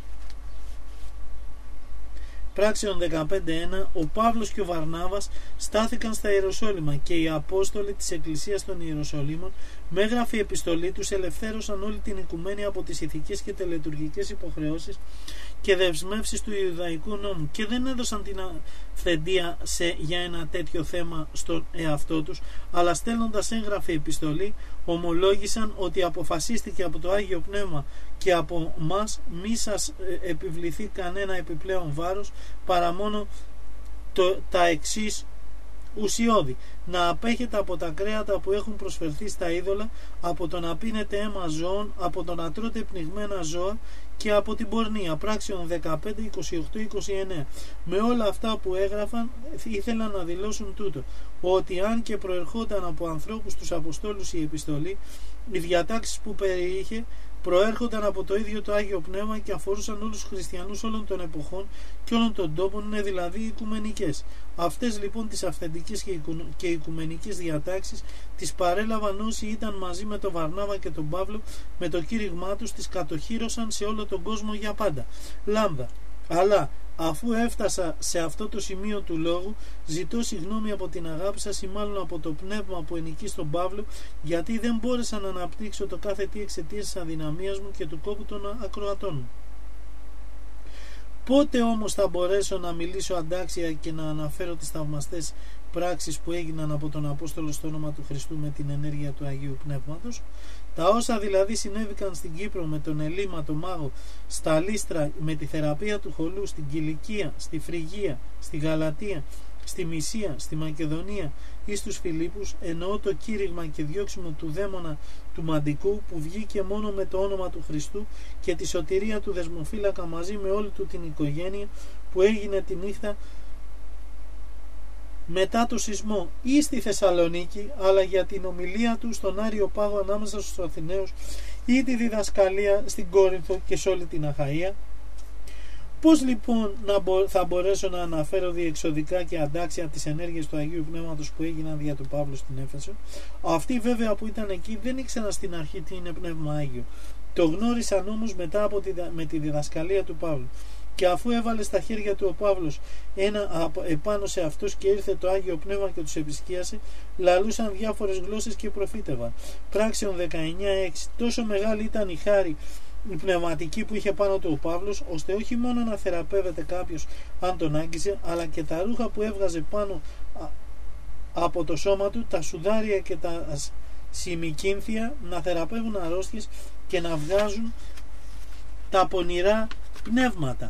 Πράξεων δεκαπέντε ένα, ο Παύλος και ο Βαρνάβας στάθηκαν στα Ιεροσόλυμα και οι Απόστολοι της Εκκλησίας των Ιεροσολύμων με έγγραφη επιστολή τους ελευθέρωσαν όλη την οικουμένη από τις ηθικές και τελετουργικές υποχρεώσεις και δεσμεύσεις του Ιουδαϊκού νόμου και δεν έδωσαν την αυθεντία σε, για ένα τέτοιο θέμα στον εαυτό τους, αλλά στέλνοντας έγγραφη επιστολή ομολόγησαν ότι αποφασίστηκε από το Άγιο Πνεύμα και από μας μη σας επιβληθεί κανένα επιπλέον βάρος παρά μόνο το, τα εξής ουσιώδη: να απέχετε από τα κρέατα που έχουν προσφερθεί στα είδωλα, από το να πίνετε αίμα ζώων, από το να τρώτε πνιγμένα ζώα και από την πορνεία. Πράξεων δεκαπέντε, είκοσι οκτώ, είκοσι εννέα. Με όλα αυτά που έγραφαν ήθελαν να δηλώσουν τούτο, ότι αν και προερχόταν από ανθρώπους τους Αποστόλους η επιστολή, οι διατάξεις που περιείχε προέρχονταν από το ίδιο το Άγιο Πνεύμα και αφορούσαν όλους τους χριστιανούς όλων των εποχών και όλων των τόπων, είναι δηλαδή οικουμενικές. Αυτές λοιπόν τις αυθεντικές και οικουμενικές διατάξεις τις παρέλαβαν όσοι ήταν μαζί με τον Βαρνάβα και τον Παύλο, με το κήρυγμά τους τις κατοχύρωσαν σε όλο τον κόσμο για πάντα. Λάμδα. Αλλά αφού έφτασα σε αυτό το σημείο του λόγου, ζητώ συγγνώμη από την αγάπη σας ή μάλλον από το πνεύμα που ενικεί στον Παύλο, γιατί δεν μπόρεσα να αναπτύξω το κάθε τι εξαιτίας της αδυναμίας μου και του κόπου των ακροατών μου. Πότε όμως θα μπορέσω να μιλήσω αντάξια και να αναφέρω τις θαυμαστές πράξεις που έγιναν από τον Απόστολο στο όνομα του Χριστού με την ενέργεια του Αγίου Πνεύματος? Τα όσα δηλαδή συνέβηκαν στην Κύπρο με τον Ελίμα τον Μάγο, στα Λύστρα με τη θεραπεία του χολού, στην Κιλικία, στη Φρυγία, στη Γαλατία, στη Μυσία, στη Μακεδονία ή στους Φιλίππους, εννοώ το κήρυγμα και διώξιμο του δαίμονα του μαντικού που βγήκε μόνο με το όνομα του Χριστού και τη σωτηρία του δεσμοφύλακα μαζί με όλη του την οικογένεια, που έγινε τη νύχτα μετά το σεισμό ή στη Θεσσαλονίκη, αλλά για την ομιλία του στον Άριο Πάγο ανάμεσα στους Αθηναίους ή τη διδασκαλία στην Κόρινθο και σε όλη την Αχαΐα. Πώς λοιπόν θα μπορέσω να αναφέρω διεξοδικά και αντάξια τις ενέργειες του Αγίου Πνεύματος που έγιναν δια του Παύλου στην Έφεσο? Αυτοί βέβαια που ήταν εκεί δεν ήξεραν στην αρχή τι είναι Πνεύμα Άγιο. Το γνώρισαν όμως μετά από τη, με τη διδασκαλία του Παύλου. Και αφού έβαλε στα χέρια του ο Παύλος ένα επάνω σε αυτούς και ήρθε το Άγιο Πνεύμα και τους επισκίασε, λαλούσαν διάφορες γλώσσες και προφήτευαν. Πράξεων δεκαεννιά έξι. Τόσο μεγάλη ήταν η χάρη η πνευματική που είχε πάνω του ο Παύλος, ώστε όχι μόνο να θεραπεύεται κάποιος αν τον άγγιζε, αλλά και τα ρούχα που έβγαζε πάνω από το σώμα του, τα σουδάρια και τα σημικίνθια, να θεραπεύουν αρρώστιες και να βγάζουν τα πονηρά πνεύματα.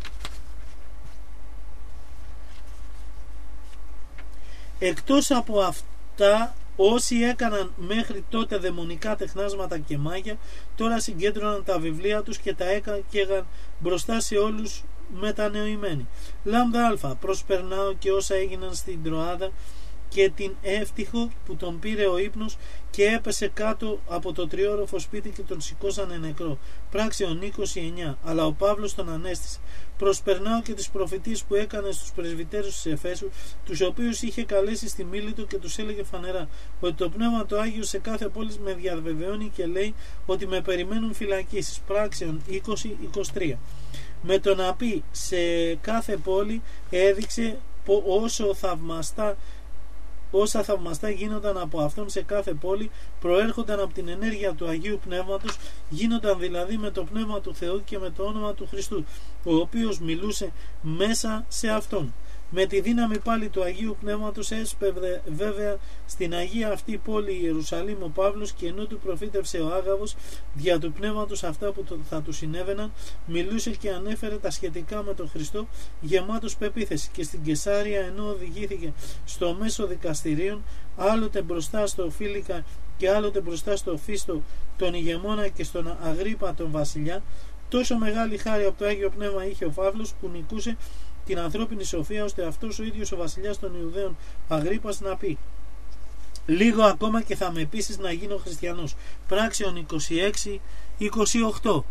Εκτός από αυτά, όσοι έκαναν μέχρι τότε δαιμονικά τεχνάσματα και μάγια, τώρα συγκέντρωναν τα βιβλία τους και τα έκαιγαν μπροστά σε όλους μετανεωμένοι. Λάμδα α, προσπερνάω και όσα έγιναν στην Τροάδα και την εύτυχο που τον πήρε ο ύπνος και έπεσε κάτω από το τριόροφο σπίτι και τον σηκώσανε νεκρό. Πράξεων είκοσι εννιά. Αλλά ο Παύλος τον ανέστησε. Προσπερνάω και τις προφητείες που έκανε στους πρεσβυτέρους της Εφέσου, τους οποίους είχε καλέσει στη Μίλητο και τους έλεγε φανερά ότι το Πνεύμα το Άγιο σε κάθε πόλη με διαβεβαιώνει και λέει ότι με περιμένουν φυλακίσεις. Πράξεων είκοσι είκοσι τρία. Με το να πει σε κάθε πόλη έδειξε όσο θαυμαστά Όσα θαυμαστά γίνονταν από αυτόν σε κάθε πόλη προέρχονταν από την ενέργεια του Αγίου Πνεύματος, γίνονταν δηλαδή με το Πνεύμα του Θεού και με το όνομα του Χριστού, ο οποίος μιλούσε μέσα σε αυτόν. Με τη δύναμη πάλι του Αγίου Πνεύματος έσπευδε βέβαια στην Αγία αυτή πόλη Ιερουσαλήμ ο Παύλος, και ενώ του προφήτευσε ο Άγαβος δια του Πνεύματος αυτά που θα του συνέβαιναν, μιλούσε και ανέφερε τα σχετικά με τον Χριστό γεμάτος πεποίθηση, και στην Κεσάρια ενώ οδηγήθηκε στο μέσο δικαστηρίων, άλλοτε μπροστά στο Φίλικα και άλλοτε μπροστά στο Φίστο τον ηγεμόνα και στον Αγρίπα τον βασιλιά, τόσο μεγάλη χάρη από το Άγιο Πνεύμα είχε ο Παύλος που νικούσε την ανθρώπινη σοφία, ώστε αυτός ο ίδιος ο βασιλιάς των Ιουδαίων Αγρίπας να πει: λίγο ακόμα και θα με πείσεις να γίνω χριστιανός. Πράξεων είκοσι έξι είκοσι οκτώ.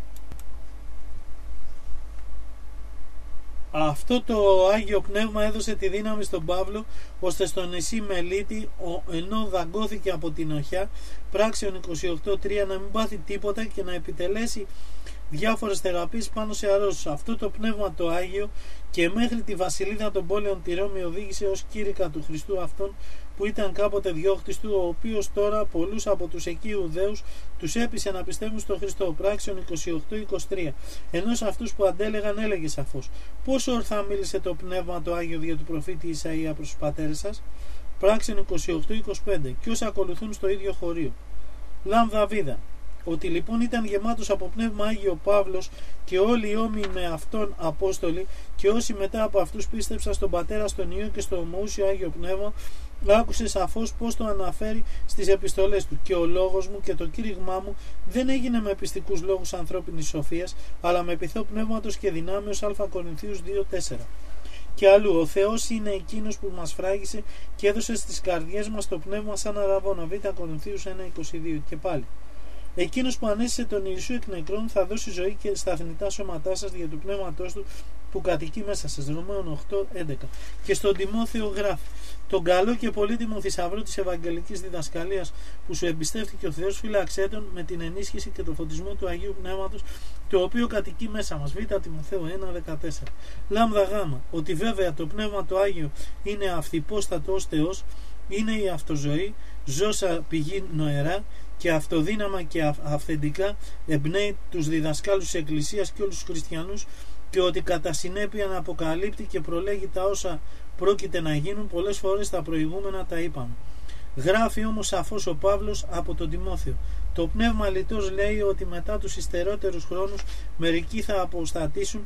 Αυτό το Άγιο Πνεύμα έδωσε τη δύναμη στον Παύλο, ώστε στο νησί Μελίτη, ενώ δαγκώθηκε από την οχιά, πράξεων είκοσι οκτώ τρία, να μην πάθει τίποτα και να επιτελέσει διάφορες θεραπείες πάνω σε αρρώστους. Αυτό το Πνεύμα το Άγιο και μέχρι τη βασιλίδα των πόλεων τη Ρώμη οδήγησε ως κήρυκα του Χριστού αυτόν που ήταν κάποτε διώκτης του, ο οποίος τώρα πολλούς από τους εκεί Ιουδαίους τους έπεισε να πιστεύουν στον Χριστό. Πράξεων είκοσι οκτώ είκοσι τρία. Ενώ σε αυτούς που αντέλεγαν έλεγε σαφώς: πόσο ορθά μίλησε το Πνεύμα το Άγιο δια του προφήτη Ισαΐα προς τους πατέρες σας. Πράξεων είκοσι οκτώ είκοσι πέντε. Και όσοι ακολουθούν στο ίδιο χωρίο. Λάμδα βίδα. Ότι λοιπόν ήταν γεμάτος από Πνεύμα Άγιο Παύλος και όλοι οι όμοιοι με αυτόν Απόστολοι, και όσοι μετά από αυτούς πίστεψαν στον Πατέρα, στον Υιό και στο Ομοούσιο Άγιο Πνεύμα, άκουσε σαφώς πως το αναφέρει στις επιστολές του. Και ο λόγος μου και το κήρυγμά μου δεν έγινε με πιστικούς λόγους ανθρώπινης σοφίας, αλλά με πειθό πνεύματος και δυνάμεως. Α Κορινθίους δύο τέσσερα. Και αλλού, ο Θεός είναι εκείνος που μας φράγισε και έδωσε στις καρδιές μας το πνεύμα σαν αραβόνα. Β Κορινθίους ένα είκοσι δύο. Και πάλι: εκείνος που ανέστησε τον Ιησού εκ νεκρών θα δώσει ζωή και στα θνητά σώματά σας δια του πνεύματός του που κατοικεί μέσα σας. Ρωμαίων οκτώ έντεκα. Και στον Τιμόθεο γράφει: τον καλό και πολύτιμο θησαυρό της Ευαγγελικής Διδασκαλίας που σου εμπιστεύτηκε ο Θεός, φύλαξέ τον με την ενίσχυση και το φωτισμό του Αγίου Πνεύματος, το οποίο κατοικεί μέσα μας. Β Τιμοθέου ένα δεκατέσσερα. Λάμδα γάμα. Ότι βέβαια το Πνεύμα το Άγιο είναι αυθυπόστατο ως Θεός, είναι η αυτοζωή, ζώσα πηγή νοερά, και αυτοδύναμα και αυθεντικά εμπνέει τους διδασκάλους της Εκκλησίας και όλους τους χριστιανούς, και ότι κατά συνέπεια αποκαλύπτει και προλέγει τα όσα πρόκειται να γίνουν. Πολλές φορές τα προηγούμενα τα είπαμε. Γράφει όμως σαφώς ο Παύλος από τον Τιμόθεο: το Πνεύμα λιτός λέει ότι μετά τους υστερότερους χρόνους μερικοί θα αποστατήσουν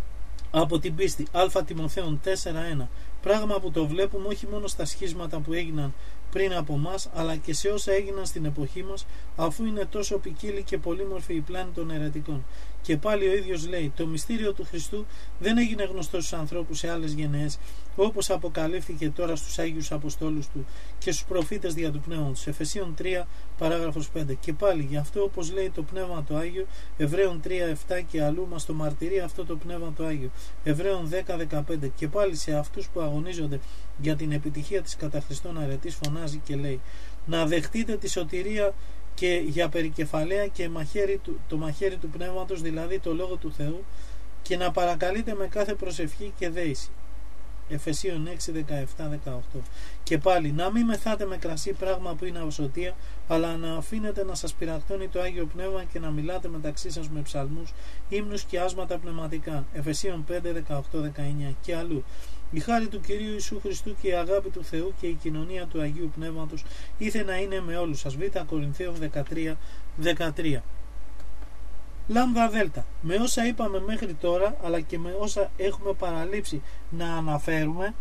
από την πίστη. Α Τιμοθέων τέσσερα ένα. Πράγμα που το βλέπουμε όχι μόνο στα σχίσματα που έγιναν πριν από μας, αλλά και σε όσα έγιναν στην εποχή μας, αφού είναι τόσο ποικίλη και πολύμορφη η πλάνη των αιρετικών. Και πάλι ο ίδιος λέει: το μυστήριο του Χριστού δεν έγινε γνωστό στους ανθρώπους σε άλλες γενναίες, όπως αποκαλύφθηκε τώρα στους Άγιους Αποστόλους του και στους προφήτες δια του Πνεύματος. Εφεσίων τρία παράγραφος πέντε. Και πάλι γι' αυτό, όπως λέει το Πνεύμα το Άγιο, Εβραίων τρία επτά, και αλλού μας το μαρτυρεί αυτό το Πνεύμα το Άγιο, Εβραίων δέκα δεκαπέντε. Και πάλι σε αυτούς που αγωνίζονται για την επιτυχία της κατά Χριστόν αρετής φωνάζει και λέει: να δεχτείτε τη σωτηρία και για περικεφαλαία και μαχαίρι του, το μαχαίρι του Πνεύματος, δηλαδή το Λόγο του Θεού, και να παρακαλείτε με κάθε προσευχή και δέηση. Εφεσίων έξι, δεκαεπτά δεκαοκτώ. Και πάλι, να μην μεθάτε με κρασί, πράγμα που είναι ασωτεία, αλλά να αφήνετε να σας πειραχτώνει το Άγιο Πνεύμα και να μιλάτε μεταξύ σας με ψαλμούς, ύμνους και άσματα πνευματικά. Εφεσίων πέντε, δεκαοκτώ δεκαεννιά και αλλού. Η χάρη του Κυρίου Ιησού Χριστού και η αγάπη του Θεού και η κοινωνία του Αγίου Πνεύματος ήθε να είναι με όλους σας. Β Κορινθαίων δεκατρία, δεκατρία. Λάμδα δέλτα. Με όσα είπαμε μέχρι τώρα, αλλά και με όσα έχουμε παραλείψει να αναφέρουμε,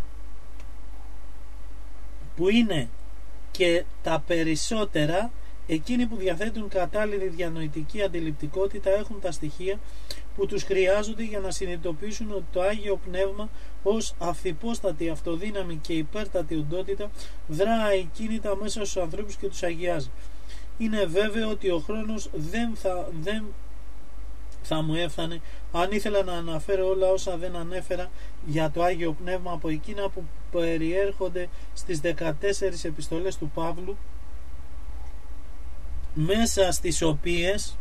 που είναι και τα περισσότερα, εκείνοι που διαθέτουν κατάλληλη διανοητική αντιληπτικότητα έχουν τα στοιχεία που τους χρειάζονται για να συνειδητοποιήσουν ότι το Άγιο Πνεύμα ως αυθυπόστατη, αυτοδύναμη και υπέρτατη οντότητα δρά αικίνητα μέσα στους ανθρώπους και τους αγιάζει. Είναι βέβαιο ότι ο χρόνος δεν θα, δεν θα μου έφτανε αν ήθελα να αναφέρω όλα όσα δεν ανέφερα για το Άγιο Πνεύμα από εκείνα που περιέρχονται στις δεκατέσσερις επιστολές του Παύλου, μέσα στις οποίες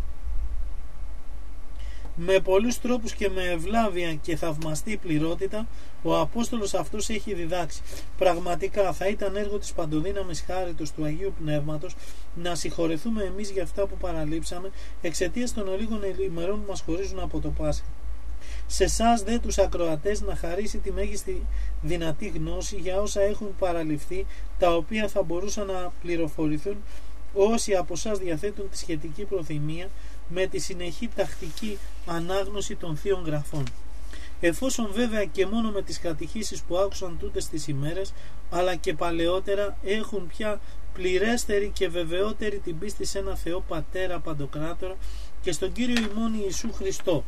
με πολλούς τρόπους και με ευλάβεια και θαυμαστή πληρότητα ο Απόστολος αυτός έχει διδάξει. Πραγματικά θα ήταν έργο της παντοδύναμης χάριτος του Αγίου Πνεύματος να συγχωρεθούμε εμείς για αυτά που παραλείψαμε εξαιτίας των ολίγων ημερών που μας χωρίζουν από το Πάσχα. Σε εσάς δε τους ακροατές να χαρίσει τη μέγιστη δυνατή γνώση για όσα έχουν παραληφθεί, τα οποία θα μπορούσαν να πληροφορηθούν όσοι από εσάς διαθέτουν τη σχετική προθυμία με τη συνεχή τακτική ανάγνωση των Θείων Γραφών. Εφόσον βέβαια και μόνο με τις κατηχήσεις που άκουσαν τούτες τις ημέρες, αλλά και παλαιότερα έχουν πια πληρέστερη και βεβαιότερη την πίστη σε ένα Θεό Πατέρα Παντοκράτορα και στον Κύριο ημών Ιησού Χριστό,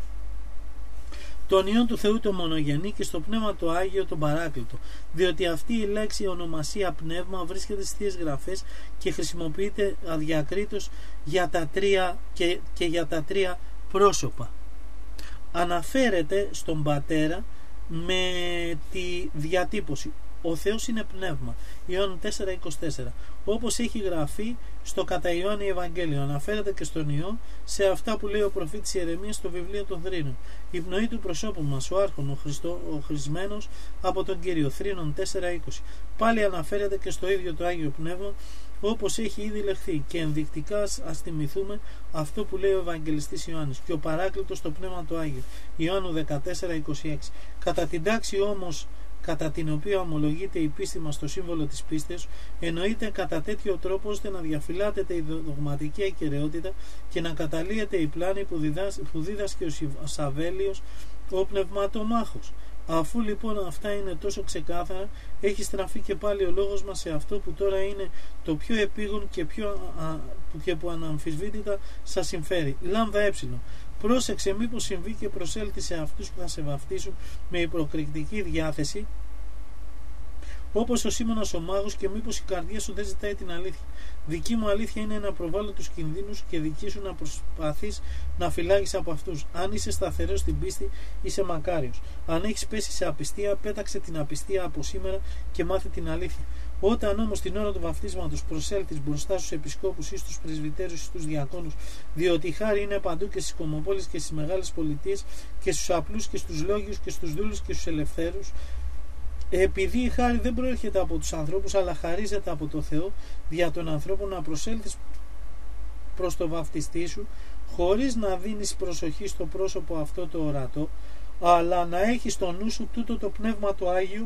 τον Υιόν του Θεού το μονογενή, και στο Πνεύμα το Άγιο τον Παράκλητο, διότι αυτή η λέξη ονομασία πνεύμα βρίσκεται στις Θείες Γραφές και χρησιμοποιείται αδιακρίτως για τα τρία και, και για τα τρία πρόσωπα. Αναφέρεται στον Πατέρα με τη διατύπωση «Ο Θεός είναι πνεύμα», Ιωάννου τέσσερα είκοσι τέσσερα, όπως έχει γραφεί στο κατά Ιωάννη Ευαγγέλιο. Αναφέρεται και στον Υιό σε αυτά που λέει ο προφήτης Ιερεμίας στο βιβλίο των Θρήνων. Η πνοή του προσώπου μας, ο Άρχον, ο, Χριστό, ο χρησμένος από τον Κύριο, Θρήνων τέσσερα είκοσι. Πάλι αναφέρεται και στο ίδιο το Άγιο Πνεύμα, όπως έχει ήδη λεχθεί, και ενδεικτικά ας θυμηθούμε αυτό που λέει ο Ευαγγελιστής Ιωάννης, και ο Παράκλητος το Πνεύμα το Άγιο, Ιωάννου δεκατέσσερα είκοσι έξι. Κατά την τάξη όμως κατά την οποία ομολογείται η πίστη μας στο σύμβολο της πίστεως, εννοείται κατά τέτοιο τρόπο ώστε να διαφυλάτεται η δογματική ακεραιότητα και να καταλύεται η πλάνη που, διδάσ, που δίδασκε ο Σαβέλιος, ο πνευματομάχος. Αφού λοιπόν αυτά είναι τόσο ξεκάθαρα, έχει στραφεί και πάλι ο λόγος μας σε αυτό που τώρα είναι το πιο επίγον και, πιο, α, και που αναμφισβήτητα σας συμφέρει. Λάμδα ε. Πρόσεξε μήπως συμβεί και προσέλθει σε αυτούς που θα σε βαφτίσουν με υποκριτική διάθεση, όπως ο Σίμωνας ο μάγος, και μήπως η καρδιά σου δεν ζητάει την αλήθεια. Δική μου αλήθεια είναι να προβάλλω τους κινδύνους και δική σου να προσπαθείς να φυλάγεις από αυτούς. Αν είσαι σταθερός στην πίστη, είσαι μακάριος. Αν έχεις πέσει σε απιστία, πέταξε την απιστία από σήμερα και μάθε την αλήθεια. Όταν όμως την ώρα του βαφτίσματος προσέλθεις μπροστά στους επισκόπους ή στους πρεσβυτέρους ή στους διακόνους, διότι η χάρη είναι παντού και στις κομμοπόλεις και στις μεγάλες πολιτείες και στους απλούς και στους λόγιους και στους δούλους και στους ελευθέρους, επειδή η χάρη δεν προέρχεται από τους ανθρώπους αλλά χαρίζεται από το Θεό, δια των ανθρώπων να προσέλθεις προς το βαφτιστή σου, χωρίς να δίνεις προσοχή στο πρόσωπο αυτό το ορατό, αλλά να έχεις στο νου σου τούτο το Πνεύμα το Άγιο,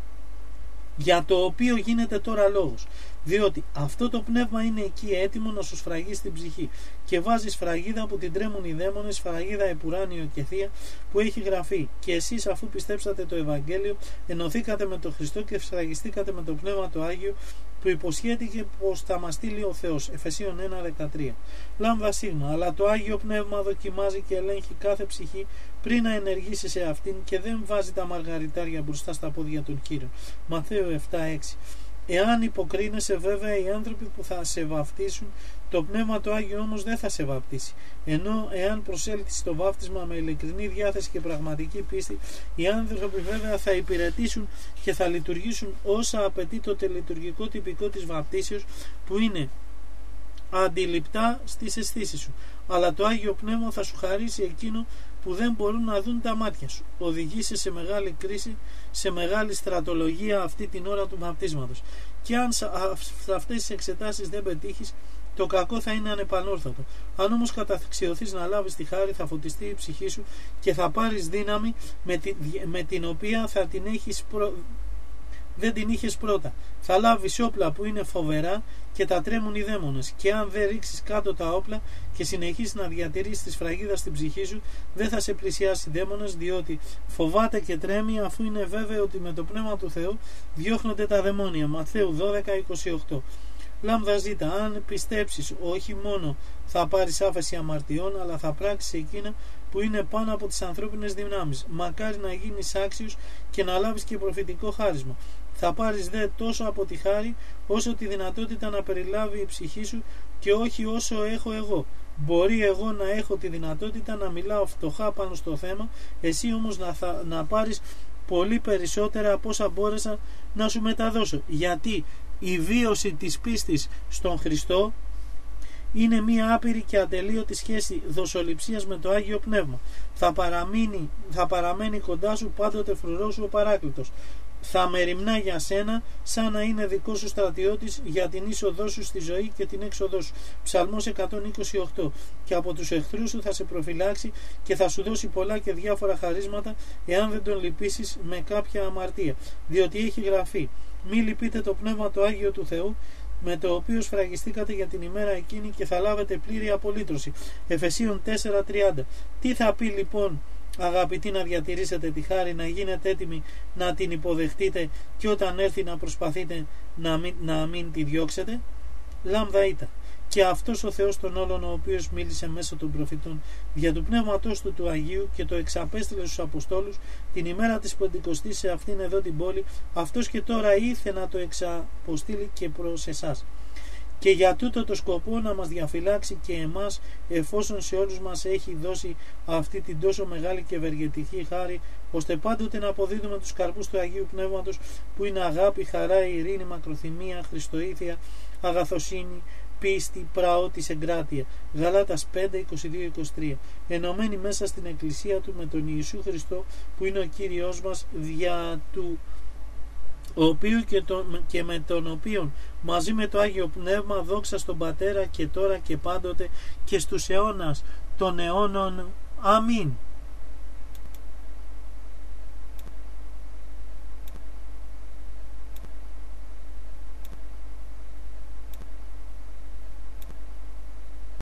για το οποίο γίνεται τώρα λόγος, διότι αυτό το πνεύμα είναι εκεί έτοιμο να σου σφραγίσει την ψυχή, και βάζει σφραγίδα που την τρέμουν οι δαίμονες, σφραγίδα επουράνιο και θεία, που έχει γραφεί, και εσείς αφού πιστέψατε το Ευαγγέλιο ενωθήκατε με τον Χριστό και σφραγιστήκατε με το Πνεύμα το Άγιο που υποσχέθηκε πως θα μας στείλει ο Θεός. Εφεσίων ένα δεκατρία. Λάμδα σίγμα, αλλά το Άγιο Πνεύμα δοκιμάζει και ελέγχει κάθε ψυχή πριν να ενεργήσει σε αυτήν και δεν βάζει τα μαργαριτάρια μπροστά στα πόδια των Κύριων. Ματθαίου επτά έξι. Εάν υποκρίνεσαι, βέβαια οι άνθρωποι που θα σε βαφτίσουν, το Πνεύμα το Άγιο όμως δεν θα σε βαπτίσει. Ενώ εάν προσέλθεις στο βάφτισμα με ειλικρινή διάθεση και πραγματική πίστη, οι άνθρωποι βέβαια θα υπηρετήσουν και θα λειτουργήσουν όσα απαιτεί το τελετουργικό τυπικό της βαπτίσεως, που είναι αντιληπτά στις αισθήσεις σου. Αλλά το Άγιο Πνεύμα θα σου χαρίσει εκείνο που δεν μπορούν να δουν τα μάτια σου. Οδηγείσαι σε μεγάλη κρίση, σε μεγάλη στρατολογία αυτή την ώρα του βαπτίσματος. Και αν σε αυτές τις εξετάσεις δεν πετύχεις, το κακό θα είναι ανεπανόρθωτο. Αν όμως καταξιωθείς να λάβεις τη χάρη, θα φωτιστεί η ψυχή σου και θα πάρεις δύναμη με την, με την οποία θα την έχεις προ... δεν την είχες πρώτα. Θα λάβεις όπλα που είναι φοβερά και τα τρέμουν οι δαίμονες. Και αν δεν ρίξεις κάτω τα όπλα και συνεχίσεις να διατηρήσεις τη σφραγίδα στην ψυχή σου, δεν θα σε πλησιάσει δαίμονες, διότι φοβάται και τρέμει, αφού είναι βέβαιο ότι με το πνεύμα του Θεού διώχνονται τα δαιμόνια. Ματθαίου δώδεκα είκοσι οκτώ. Λάμδα ζήτα, αν πιστέψεις, όχι μόνο θα πάρεις άφεση αμαρτιών, αλλά θα πράξεις εκείνα που είναι πάνω από τις ανθρώπινες δυνάμεις. Μακάρι να γίνεις άξιος και να λάβεις και προφητικό χάρισμα. Θα πάρεις δε τόσο από τη χάρη, όσο τη δυνατότητα να περιλάβει η ψυχή σου, και όχι όσο έχω εγώ. Μπορεί εγώ να έχω τη δυνατότητα να μιλάω φτωχά πάνω στο θέμα, εσύ όμως να, θα, να πάρεις πολύ περισσότερα από όσα μπόρεσα να σου μεταδώσω. Γιατί η βίωση της πίστης στον Χριστό είναι μία άπειρη και ατελείωτη σχέση δοσοληψίας με το Άγιο Πνεύμα. Θα παραμείνει, θα παραμένει κοντά σου πάντοτε φρουρός σου ο Παράκλητος. Θα μεριμνά για σένα σαν να είναι δικό σου στρατιώτης για την είσοδό σου στη ζωή και την έξοδό σου. Ψαλμός εκατόν είκοσι οκτώ. Και από τους εχθρούς σου θα σε προφυλάξει και θα σου δώσει πολλά και διάφορα χαρίσματα, εάν δεν τον λυπήσεις με κάποια αμαρτία. Διότι έχει γραφεί: μη λυπείτε το Πνεύμα το Άγιο του Θεού, με το οποίο σφραγιστήκατε για την ημέρα εκείνη, και θα λάβετε πλήρη απολύτρωση. Εφεσίων τέσσερα τριάντα. Τι θα πει λοιπόν, αγαπητοί, να διατηρήσετε τη χάρη, να γίνετε έτοιμοι να την υποδεχτείτε, και όταν έρθει να προσπαθείτε να μην, να μην τη διώξετε? Λάμδα ήτα. Και αυτός ο Θεός των όλων, ο οποίος μίλησε μέσω των προφητών δια του Πνεύματός του του Αγίου και το εξαπέστειλε στους Αποστόλους την ημέρα της Πεντηκοστής σε αυτήν εδώ την πόλη, αυτός και τώρα ήρθε να το εξαποστείλει και προς εσάς. Και για τούτο το σκοπό να μας διαφυλάξει και εμάς, εφόσον σε όλους μας έχει δώσει αυτή την τόσο μεγάλη και ευεργετική χάρη, ώστε πάντοτε να αποδίδουμε τους καρπούς του Αγίου Πνεύματος, που είναι αγάπη, χαρά, ειρήνη, μακροθυμία, χριστοήθεια, αγαθοσύνη, πίστη, πραότης, εγκράτεια. Γαλάτας πέντε είκοσι δύο είκοσι τρία. Ενωμένοι μέσα στην Εκκλησία του με τον Ιησού Χριστό, που είναι ο Κύριος μας, δια του οποίου και, τον, και με τον οποίον μαζί με το Άγιο Πνεύμα δόξα στον Πατέρα και τώρα και πάντοτε και στους αιώνας των αιώνων. Αμήν.